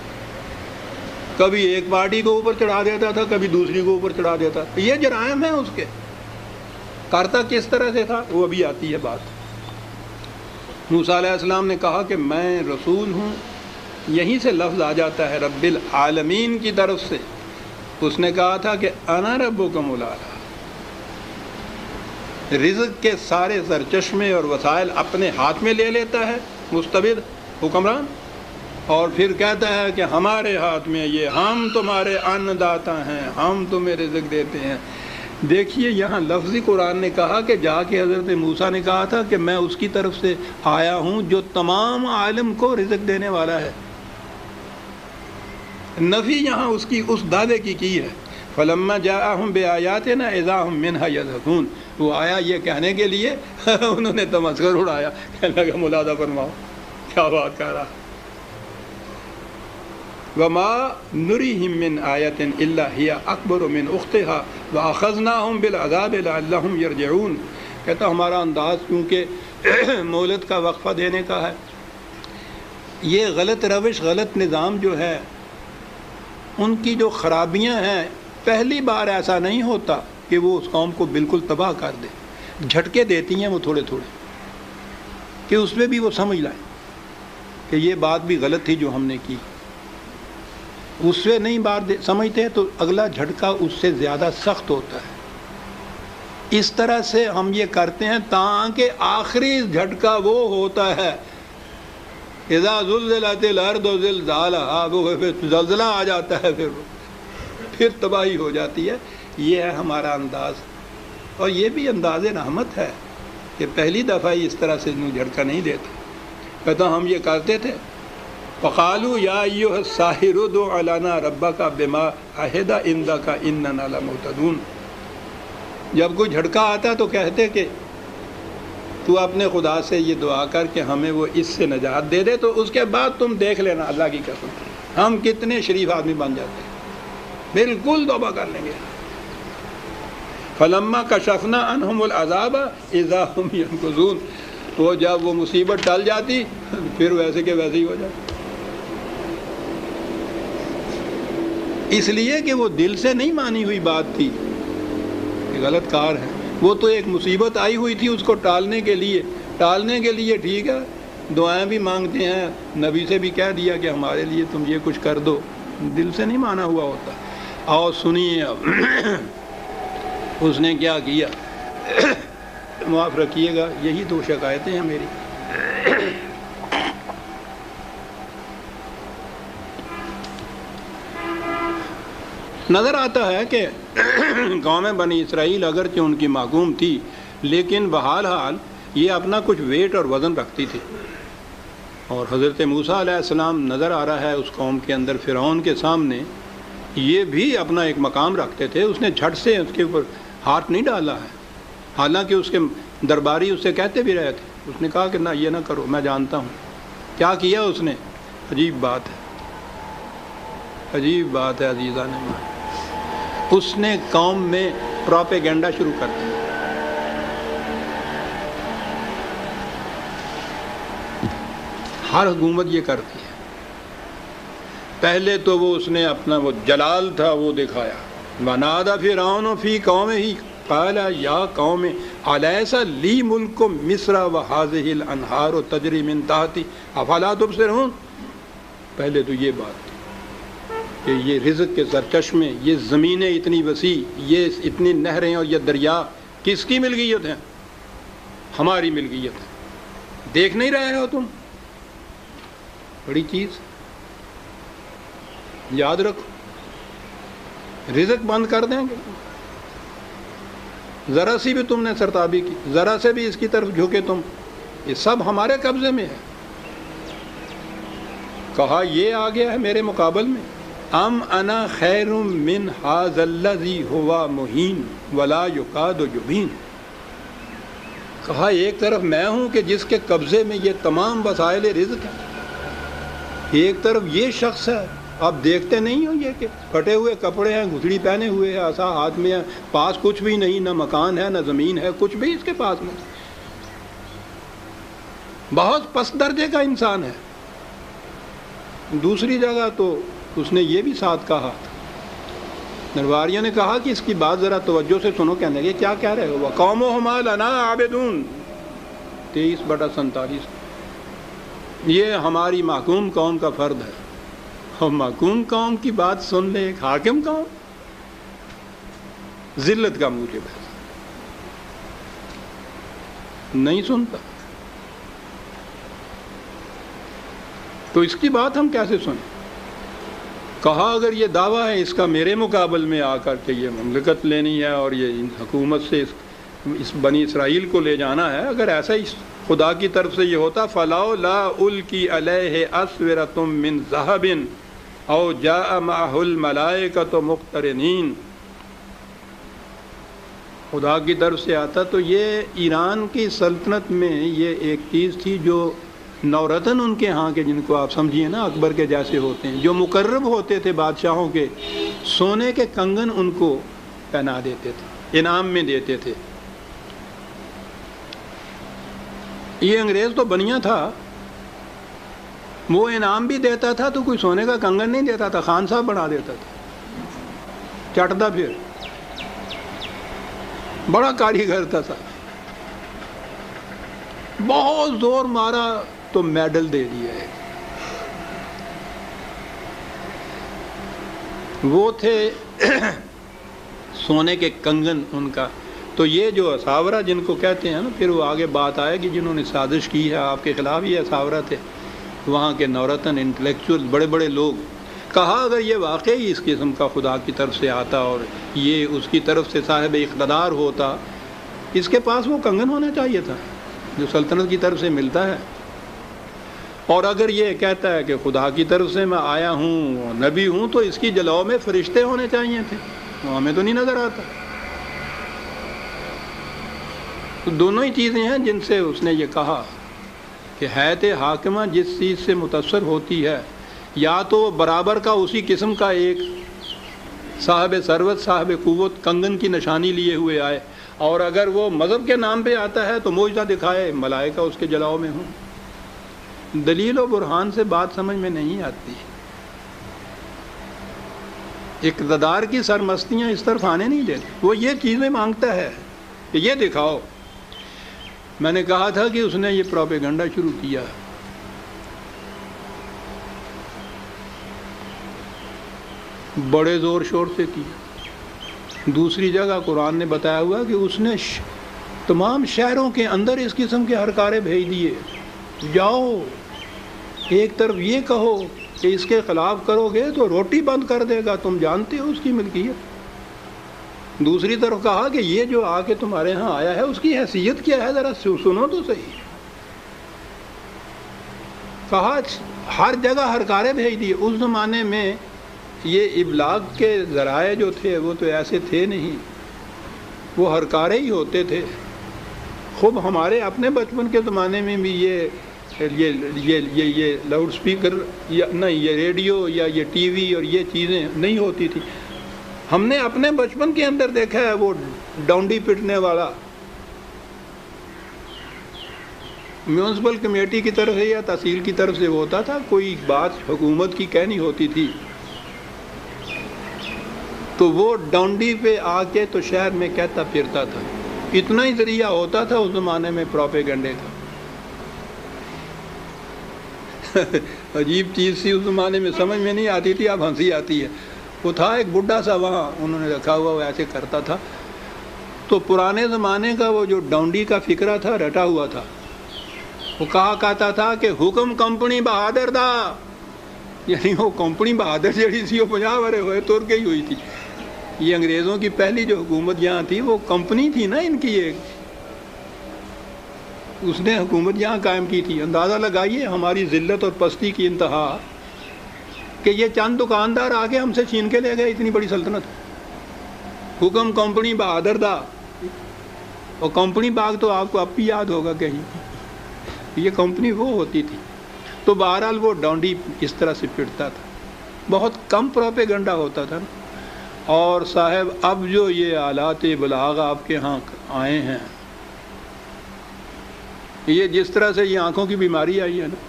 کبھی ایک پارٹی کو اوپر چڑھا دیتا تھا، کبھی دوسری کو اوپر چڑھا دیتا تھا. یہ جرائم ہیں اس کے. کرتا کس طرح سے تھا وہ ابھی آتی ہے بات. موسیٰ علیہ السلام نے کہا کہ میں رسول ہوں، یہیں سے لفظ آ جاتا ہے رب العالمین کی طرف سے. اس نے کہا تھا کہ انا ربکم الاعلی. رزق کے سارے سرچشمے اور وسائل اپنے ہاتھ میں لے لیتا ہے مستبد حکمران، اور پھر کہتا ہے کہ ہمارے ہاتھ میں یہ، ہم تمہارے ان داتا ہیں، ہم تمہیں رزق دیتے ہیں. دیکھیے یہاں لفظی قرآن نے کہا کہ جا کے حضرت موسیٰ نے کہا تھا کہ میں اس کی طرف سے آیا ہوں جو تمام عالم کو رزق دینے والا ہے. نفی یہاں اس کی اس دعوے کی کی ہے. فلما جاءہم بآیاتنا اذا ہم منہا یضحکون. وہ آیا یہ کہنے کے لیے انہوں نے تمسخر اڑایا. کہنے لگا ملاحظہ فرماؤ کیا بات کہہ رہا. وما نریہم من آیۃ الا ہی اکبر من اختہا واخذناہم بالعذاب لعلہم یرجعون. کہتا ہمارا انداز کیونکہ مہلت کا وقفہ دینے کا ہے. یہ غلط روش، غلط نظام جو ہے، ان کی جو خرابیاں ہیں، پہلی بار ایسا نہیں ہوتا کہ وہ اس قوم کو بالکل تباہ کر دے. جھٹکے دیتی ہیں وہ تھوڑے تھوڑے کہ اس میں بھی وہ سمجھ لائیں کہ یہ بات بھی غلط تھی جو ہم نے کی. اس سے نہیں بات سمجھتے تو اگلا جھٹکا اس سے زیادہ سخت ہوتا ہے. اس طرح سے ہم یہ کرتے ہیں تاکہ آخری جھٹکا وہ ہوتا ہے اذا زلزلت الارض زلزالہا، وہ زلزلہ آ جاتا ہے، پھر پھر تباہی ہو جاتی ہے. یہ ہے ہمارا انداز. اور یہ بھی انداز رحمت ہے کہ پہلی دفعہ ہی اس طرح سے جھٹکا نہیں دیتے. کہتا ہم یہ کرتے تھے. فقالوا یا ایھا الساحر ادع لنا ربک بما عہد عندک اننا لمہتدون. جب کوئی جھٹکا آتا تو کہتے کہ تو اپنے خدا سے یہ دعا کر کہ ہمیں وہ اس سے نجات دے دے، تو اس کے بعد تم دیکھ لینا اللہ کی قسم ہم کتنے شریف آدمی بن جاتے ہیں، بالکل توبہ کر لیں گے. فلما کشفنا عنہم العذاب اذا ہم ینکثون. وہ جب وہ مصیبت ٹل جاتی پھر ویسے کہ ویسے ہی ہو جاتی، اس لیے کہ وہ دل سے نہیں مانی ہوئی بات تھی، یہ غلط کار ہے۔ وہ تو ایک مصیبت آئی ہوئی تھی، اس کو ٹالنے کے لیے ٹالنے کے لیے ٹھیک ہے دعائیں بھی مانگتے ہیں، نبی سے بھی کہہ دیا کہ ہمارے لیے تم یہ کچھ کر دو، دل سے نہیں مانا ہوا ہوتا۔ آؤ سنیے اب اس نے کیا کیا، معاف رکھیے گا، یہی دو شکایتیں ہیں میری۔ نظر آتا ہے کہ قوم بنی اسرائیل اگرچہ ان کی محکوم تھی لیکن بحال حال یہ اپنا کچھ ویٹ اور وزن رکھتی تھی، اور حضرت موسیٰ علیہ السلام نظر آ رہا ہے اس قوم کے اندر فرعون کے سامنے یہ بھی اپنا ایک مقام رکھتے تھے، اس نے جھٹ سے اس کے اوپر ہاتھ نہیں ڈالا ہے، حالانکہ اس کے درباری اس سے کہتے بھی رہے تھے، اس نے کہا کہ نہ یہ نہ کرو، میں جانتا ہوں کیا کیا اس نے۔ عجیب بات ہے، عجیب بات ہے عزیزان نے، اس نے قوم میں پروپیگنڈا شروع کر دیا۔ ہر حکومت یہ کرتی ہے، پہلے تو وہ اس نے اپنا وہ جلال تھا وہ دکھایا، وَنَادَى فِرْعَوْنُ فِي قَوْمِهِ قَالَ يَا قَوْمِ أَلَيْسَ لِي مُلْكُ مِصْرَ وَهَٰذِهِ الْأَنْهَارُ تَجْرِي مِن تَحْتِي أَفَلَا تُبْصِرُونَ۔ پہلے تو یہ بات تھی کہ یہ رزق کے سرچشمے، یہ زمینیں اتنی وسیع، یہ اتنی نہریں اور یہ دریا کس کی ملکیت ہیں؟ ہماری ملکیت ہے، دیکھ نہیں رہے ہو تم؟ بڑی چیز یاد رکھو، رزق بند کر دیں گے، ذرا سی بھی تم نے سرتابی کی، ذرا سے بھی اس کی طرف جھکے تم، یہ سب ہمارے قبضے میں ہے۔ کہا یہ آ گیا ہے میرے مقابل میں، ام انا خیر من ھذا الذی ھوا مہین ولا یکاد یبین۔ کہا ایک طرف میں ہوں کہ جس کے قبضے میں یہ تمام وسائل رزق ہیں، ایک طرف یہ شخص ہے، آپ دیکھتے نہیں ہو یہ کہ پھٹے ہوئے کپڑے ہیں، گھسڑی پہنے ہوئے ہیں، عصا ہاتھ میں ہے، پاس کچھ بھی نہیں، نہ مکان ہے نہ زمین ہے، کچھ بھی اس کے پاس نہیں، بہت پست درجے کا انسان ہے۔ دوسری جگہ تو اس نے یہ بھی ساتھ کہا، درباریوں نے کہا کہ اس کی بات ذرا توجہ سے سنو، کہنے لگے کیا کہہ رہے ہو؟ وَقَوْمُهُمَا لَنَا عَابِدُونَ، تیئیس بٹا سنتالیس، یہ ہماری محکوم قوم کا فرد ہے، اور محکوم قوم کی بات سن لے ایک حاکم قوم، ذلت کا موجب ہے، نہیں سنتا، تو اس کی بات ہم کیسے سنیں؟ کہا اگر یہ دعویٰ ہے اس کا میرے مقابل میں آ کر کے یہ مملکت لینی ہے اور یہ حکومت سے اس, اس بنی اسرائیل کو لے جانا ہے، اگر ایسا ہی خدا کی طرف سے یہ ہوتا، فَلَوْلَا أُلْقِيَ عَلَيْهِ أَسْوِرَةٌ مِّن ذَهَبٍ أَوْ جَاءَ مَعَهُ الْمَلَائِكَةُ مُقْتَرِنِينَ، خدا کی طرف سے آتا تو یہ ایران کی سلطنت میں یہ ایک چیز تھی جو نورتن ان کے ہاں کے، جن کو آپ سمجھیے نا اکبر کے جیسے ہوتے ہیں، جو مقرب ہوتے تھے بادشاہوں کے، سونے کے کنگن ان کو پہنا دیتے تھے، انعام میں دیتے تھے۔ یہ انگریز تو بنیا تھا، وہ انعام بھی دیتا تھا تو کوئی سونے کا کنگن نہیں دیتا تھا، خان صاحب بنا دیتا تھا، چٹتا پھر، بڑا کاریگر تھا صاحب، بہت زور مارا تو میڈل دے دیا ہے۔ وہ تھے سونے کے کنگن ان کا، تو یہ جو اساورہ جن کو کہتے ہیں نا، پھر وہ آگے بات آئے گی جنہوں نے سازش کی ہے آپ کے خلاف، یہ اساورہ تھے وہاں کے نورتن انٹلیکچوئل بڑے بڑے لوگ۔ کہا اگر یہ واقعی اس قسم کا خدا کی طرف سے آتا اور یہ اس کی طرف سے صاحب اقتدار ہوتا، اس کے پاس وہ کنگن ہونا چاہیے تھا جو سلطنت کی طرف سے ملتا ہے، اور اگر یہ کہتا ہے کہ خدا کی طرف سے میں آیا ہوں نبی ہوں تو اس کی جلو میں فرشتے ہونے چاہیے تھے، وہ ہمیں تو نہیں نظر آتا۔ تو دونوں ہی چیزیں ہیں جن سے اس نے یہ کہا کہ حیت حاکمہ جس چیز سے متاثر ہوتی ہے، یا تو برابر کا اسی قسم کا ایک صاحب ثروت صاحب قوت کنگن کی نشانی لیے ہوئے آئے، اور اگر وہ مذہب کے نام پہ آتا ہے تو معجزہ دکھائے، ملائکہ اس کے جلاؤ میں ہوں۔ دلیل و برہان سے بات سمجھ میں نہیں آتی۔ اقتدار کی سرمستیاں اس طرف آنے نہیں دیتی، وہ یہ چیزیں مانگتا ہے کہ یہ دکھاؤ۔ میں نے کہا تھا کہ اس نے یہ پروپیگنڈا شروع کیا، بڑے زور شور سے کیا۔ دوسری جگہ قرآن نے بتایا ہوا کہ اس نے تمام شہروں کے اندر اس قسم کے ہرکارے بھیج دیے، جاؤ ایک طرف یہ کہو کہ اس کے خلاف کرو گے تو روٹی بند کر دے گا، تم جانتے ہو اس کی ملکیت۔ دوسری طرف کہا کہ یہ جو آ کے تمہارے ہاں آیا ہے اس کی حیثیت کیا ہے، ذرا سنو تو صحیح۔ کہا ہر جگہ ہرکارے بھیج دیے۔ اس زمانے میں یہ ابلاغ کے ذرائع جو تھے وہ تو ایسے تھے نہیں، وہ ہرکارے ہی ہوتے تھے۔ خوب ہمارے اپنے بچپن کے زمانے میں بھی یہ یہ یہ یہ یہ لاؤڈ سپیکر یا نہیں، یہ ریڈیو یا یہ ٹی وی اور یہ چیزیں نہیں ہوتی تھی۔ ہم نے اپنے بچپن کے اندر دیکھا ہے وہ ڈونڈی پٹنے والا میونسپل کمیٹی کی طرف سے یا تحصیل کی طرف سے وہ ہوتا تھا، کوئی بات حکومت کی کہنی ہوتی تھی تو وہ ڈونڈی پہ آ کے تو شہر میں کہتا پھرتا تھا۔ اتنا ہی ذریعہ ہوتا تھا اس زمانے میں پروپیگنڈے کا۔ عجیب چیز سی اس زمانے میں سمجھ میں نہیں آتی تھی، اب ہنسی آتی ہے۔ وہ تھا ایک بڈھا سا وہاں انہوں نے رکھا ہوا، وہ ایسے کرتا تھا۔ تو پرانے زمانے کا وہ جو ڈونڈی کا فکرہ تھا رٹا ہوا تھا، وہ کہا کہتا تھا کہ حکم کمپنی بہادر دا، یعنی وہ کمپنی بہادر جڑی سی وہ پنجاب والے ہوئے تر گئی ہوئی تھی۔ یہ انگریزوں کی پہلی جو حکومت یہاں تھی وہ کمپنی تھی نا ان کی، ایک اس نے حکومت یہاں قائم کی تھی۔ اندازہ لگائیے ہماری ذلت اور پستی کی انتہا کہ یہ چند دکاندار آگے ہم سے چھین کے لے گئے اتنی بڑی سلطنت۔ حکم کمپنی بہادر دا، اور کمپنی باغ تو آپ کو اب بھی یاد ہوگا کہیں، یہ کمپنی وہ ہوتی تھی۔ تو بہرحال وہ ڈونڈی اس طرح سے پٹتا تھا، بہت کم پروپیگنڈا ہوتا تھا نا۔ اور صاحب اب جو یہ آلات ابلاغ آپ کے ہاں آئے ہیں، یہ جس طرح سے یہ آنکھوں کی بیماری آئی ہے نا،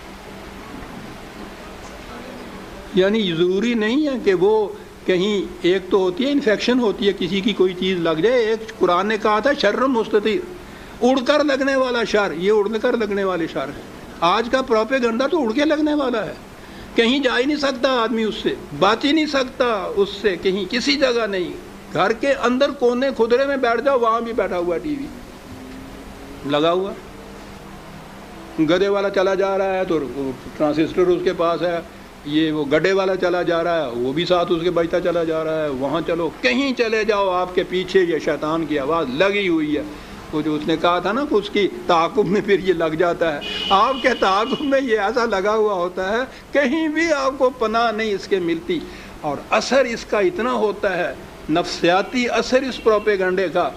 یعنی ضروری نہیں ہے کہ وہ کہیں، ایک تو ہوتی ہے انفیکشن ہوتی ہے، کسی کی کوئی چیز لگ جائے۔ ایک قرآن نے کہا تھا شر مستطیر، اڑ کر لگنے والا شر، یہ اڑ کر لگنے والے شر ہے۔ آج کا پروپیگنڈا تو اڑ کے لگنے والا ہے، کہیں جا ہی نہیں سکتا آدمی، اس سے بات ہی نہیں سکتا، اس سے کہیں کسی جگہ نہیں۔ گھر کے اندر کونے خدرے میں بیٹھ جاؤ، وہاں بھی بیٹھا ہوا ٹی وی لگا ہوا، گدے والا چلا جا رہا ہے تو ٹرانسسٹر اس کے پاس ہے، یہ وہ گڈے والا چلا جا رہا ہے وہ بھی ساتھ اس کے بجتا چلا جا رہا ہے۔ وہاں چلو، کہیں چلے جاؤ، آپ کے پیچھے یہ شیطان کی آواز لگی ہوئی ہے۔ وہ جو اس نے کہا تھا نا کہ اس کی تعاقب میں پھر یہ لگ جاتا ہے، آپ کے تعاقب میں یہ ایسا لگا ہوا ہوتا ہے کہیں بھی آپ کو پناہ نہیں اس کے ملتی۔ اور اثر اس کا اتنا ہوتا ہے، نفسیاتی اثر اس پروپیگنڈے کا،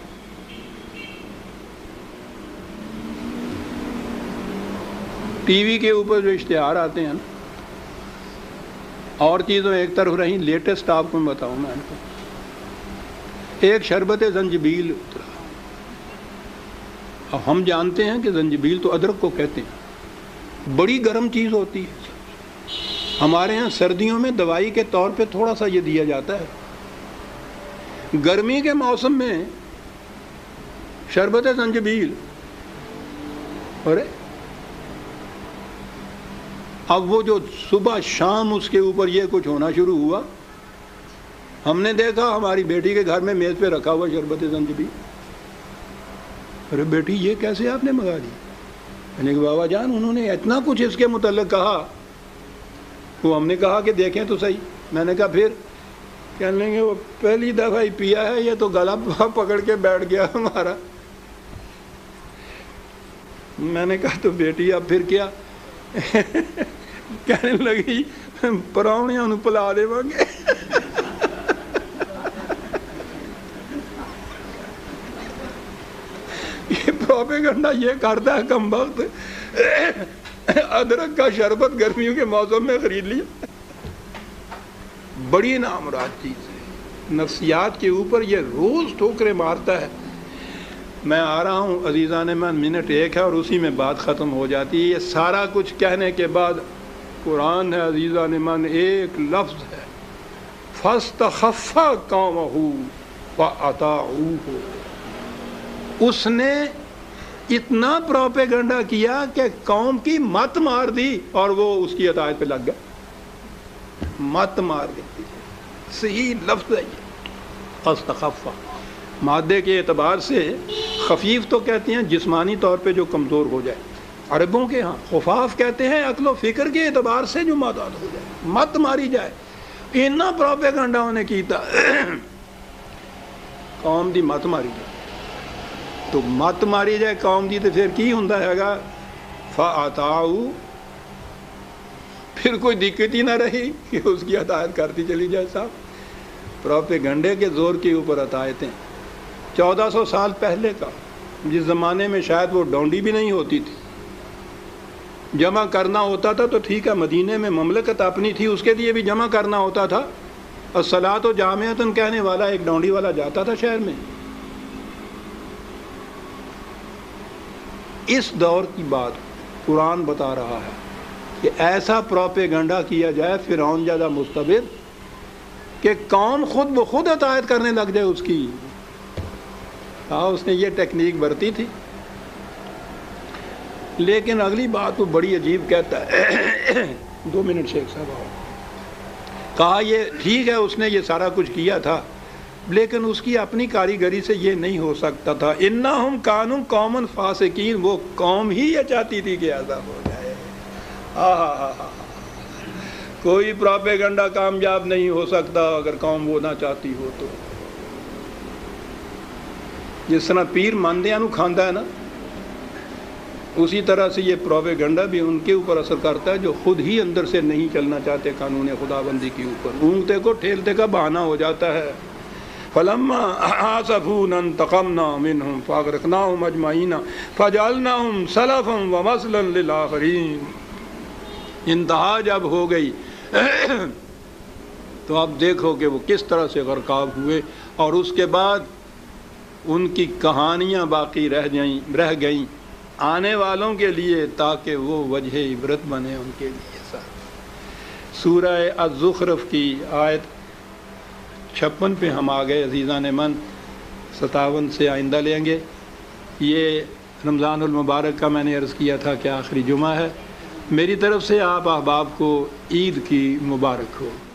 ٹی وی کے اوپر جو اشتہار آتے ہیں نا، اور چیزوں ایک طرف رہیں، لیٹسٹ آپ کو میں بتاؤں، میں کو ایک شربت زنجبیل اترا۔ ہم جانتے ہیں کہ زنجبیل تو ادرک کو کہتے ہیں، بڑی گرم چیز ہوتی ہے۔ ہمارے ہاں سردیوں میں دوائی کے طور پہ تھوڑا سا یہ دیا جاتا ہے، گرمی کے موسم میں شربت زنجبیل، ارے اب وہ جو صبح شام اس کے اوپر یہ کچھ ہونا شروع ہوا، ہم نے دیکھا ہماری بیٹی کے گھر میں میز پہ رکھا ہوا شربت زنجبیل۔ ارے بیٹی یہ کیسے آپ نے منگا دی؟ میں نے کہا بابا جان انہوں نے اتنا کچھ اس کے متعلق کہا۔ وہ ہم نے کہا کہ دیکھیں تو صحیح۔ میں نے کہا پھر کہنے لیں گے وہ پہلی دفعہ ہی پیا ہے، یہ تو گلا پکڑ کے بیٹھ گیا ہمارا۔ میں نے کہا تو بیٹی اب پھر کیا؟ کہنے لگی پراؤنیاں نوں پلا دے گے۔ یہ پروپیگنڈا یہ کرتا ہے کم وقت، ادرک کا شربت گرمیوں کے موسم میں خرید لیا، بڑی نامراد چیز ہے۔ نفسیات کے اوپر یہ روز ٹھوکریں مارتا ہے۔ میں آ رہا ہوں عزیزان من، منٹ ایک ہے اور اسی میں بات ختم ہو جاتی ہے۔ یہ سارا کچھ کہنے کے بعد قرآن ہے عزیزان من، ایک لفظ ہے فَاسْتَخَفَّ قَوْمَهُ فَأَطَاعُوهُ۔ اس نے اتنا پروپیگنڈا کیا کہ قوم کی مت مار دی اور وہ اس کی اطاعت پہ لگ گیا، مت مار دی۔ صحیح لفظ ہے یہ فَاسْتَخَفَّ۔ مادے کے اعتبار سے خفیف تو کہتے ہیں جسمانی طور پہ جو کمزور ہو جائے، عربوں کے ہاں خفاف کہتے ہیں عقل و فکر کے اعتبار سے جو معداد ہو جائے، مت ماری جائے۔ اتنا پروپیگنڈا انہیں کیتا قوم دی مت ماری جائے، تو مت ماری جائے قوم دی تو پھر کی ہوندا ہے گا فَأَطَاعُوا، پھر کوئی دقت ہی نہ رہی کہ اس کی اطاعت کرتی چلی جائے۔ صاحب پروپیگنڈے کے زور کے اوپر اطاعتیں، چودہ سو سال پہلے کا، جس زمانے میں شاید وہ ڈونڈی بھی نہیں ہوتی تھی، جمع کرنا ہوتا تھا تو ٹھیک ہے، مدینے میں مملکت اپنی تھی، اس کے لیے بھی جمع کرنا ہوتا تھا، الصلاۃ جامعۃ کہنے والا ایک ڈونڈی والا جاتا تھا شہر میں۔ اس دور کی بات قرآن بتا رہا ہے کہ ایسا پروپیگنڈا کیا جائے فرعون جیسا مستبد کہ قوم خود بخود اطاعت کرنے لگ جائے اس کی۔ ہاں اس نے یہ ٹیکنیک برتی تھی۔ لیکن اگلی بات وہ بڑی عجیب کہتا ہے، دو منٹ شیخ صاحب آؤ، کہا یہ ٹھیک ہے اس نے یہ سارا کچھ کیا تھا لیکن اس کی اپنی کاریگری سے یہ نہیں ہو سکتا تھا۔ انہم کانوا قوما فاسقین، وہ قوم ہی یہ چاہتی تھی کہ عذاب ہو جائے۔ آہا، کوئی پروپیگنڈا کامیاب نہیں ہو سکتا اگر قوم وہ نہ چاہتی ہو تو۔ جس طرح پیر ماندیاں نو کھاندا ہے نا، اسی طرح سے یہ پروپیگنڈا بھی ان کے اوپر اثر کرتا ہے جو خود ہی اندر سے نہیں چلنا چاہتے قانون خدا بندی کے اوپر، اونگتے کو ٹھیلتے کا بہانہ ہو جاتا ہے۔ فَلَمَّا آسَفُونَا انتَقَمْنَا مِنْهُمْ فَأَغْرَقْنَاهُمْ أَجْمَعِينَ فَجَعَلْنَاهُمْ سَلَفًا وَمَثَلًا لِلْآخِرِينَ۔ انتہا جب ہو گئی تو اب دیکھو کہ وہ کس طرح سے غرقاب ہوئے، اور اس کے بعد ان کی کہانیاں باقی رہ جائیں رہ گئیں آنے والوں کے لیے، تاکہ وہ وجہ عبرت بنے ان کے لیے۔ سورہ الزخرف کی آیت چھپن پہ ہم آ گئے عزیزان من، ستاون سے آئندہ لیں گے۔ یہ رمضان المبارک کا میں نے عرض کیا تھا کہ آخری جمعہ ہے۔ میری طرف سے آپ احباب کو عید کی مبارک ہو۔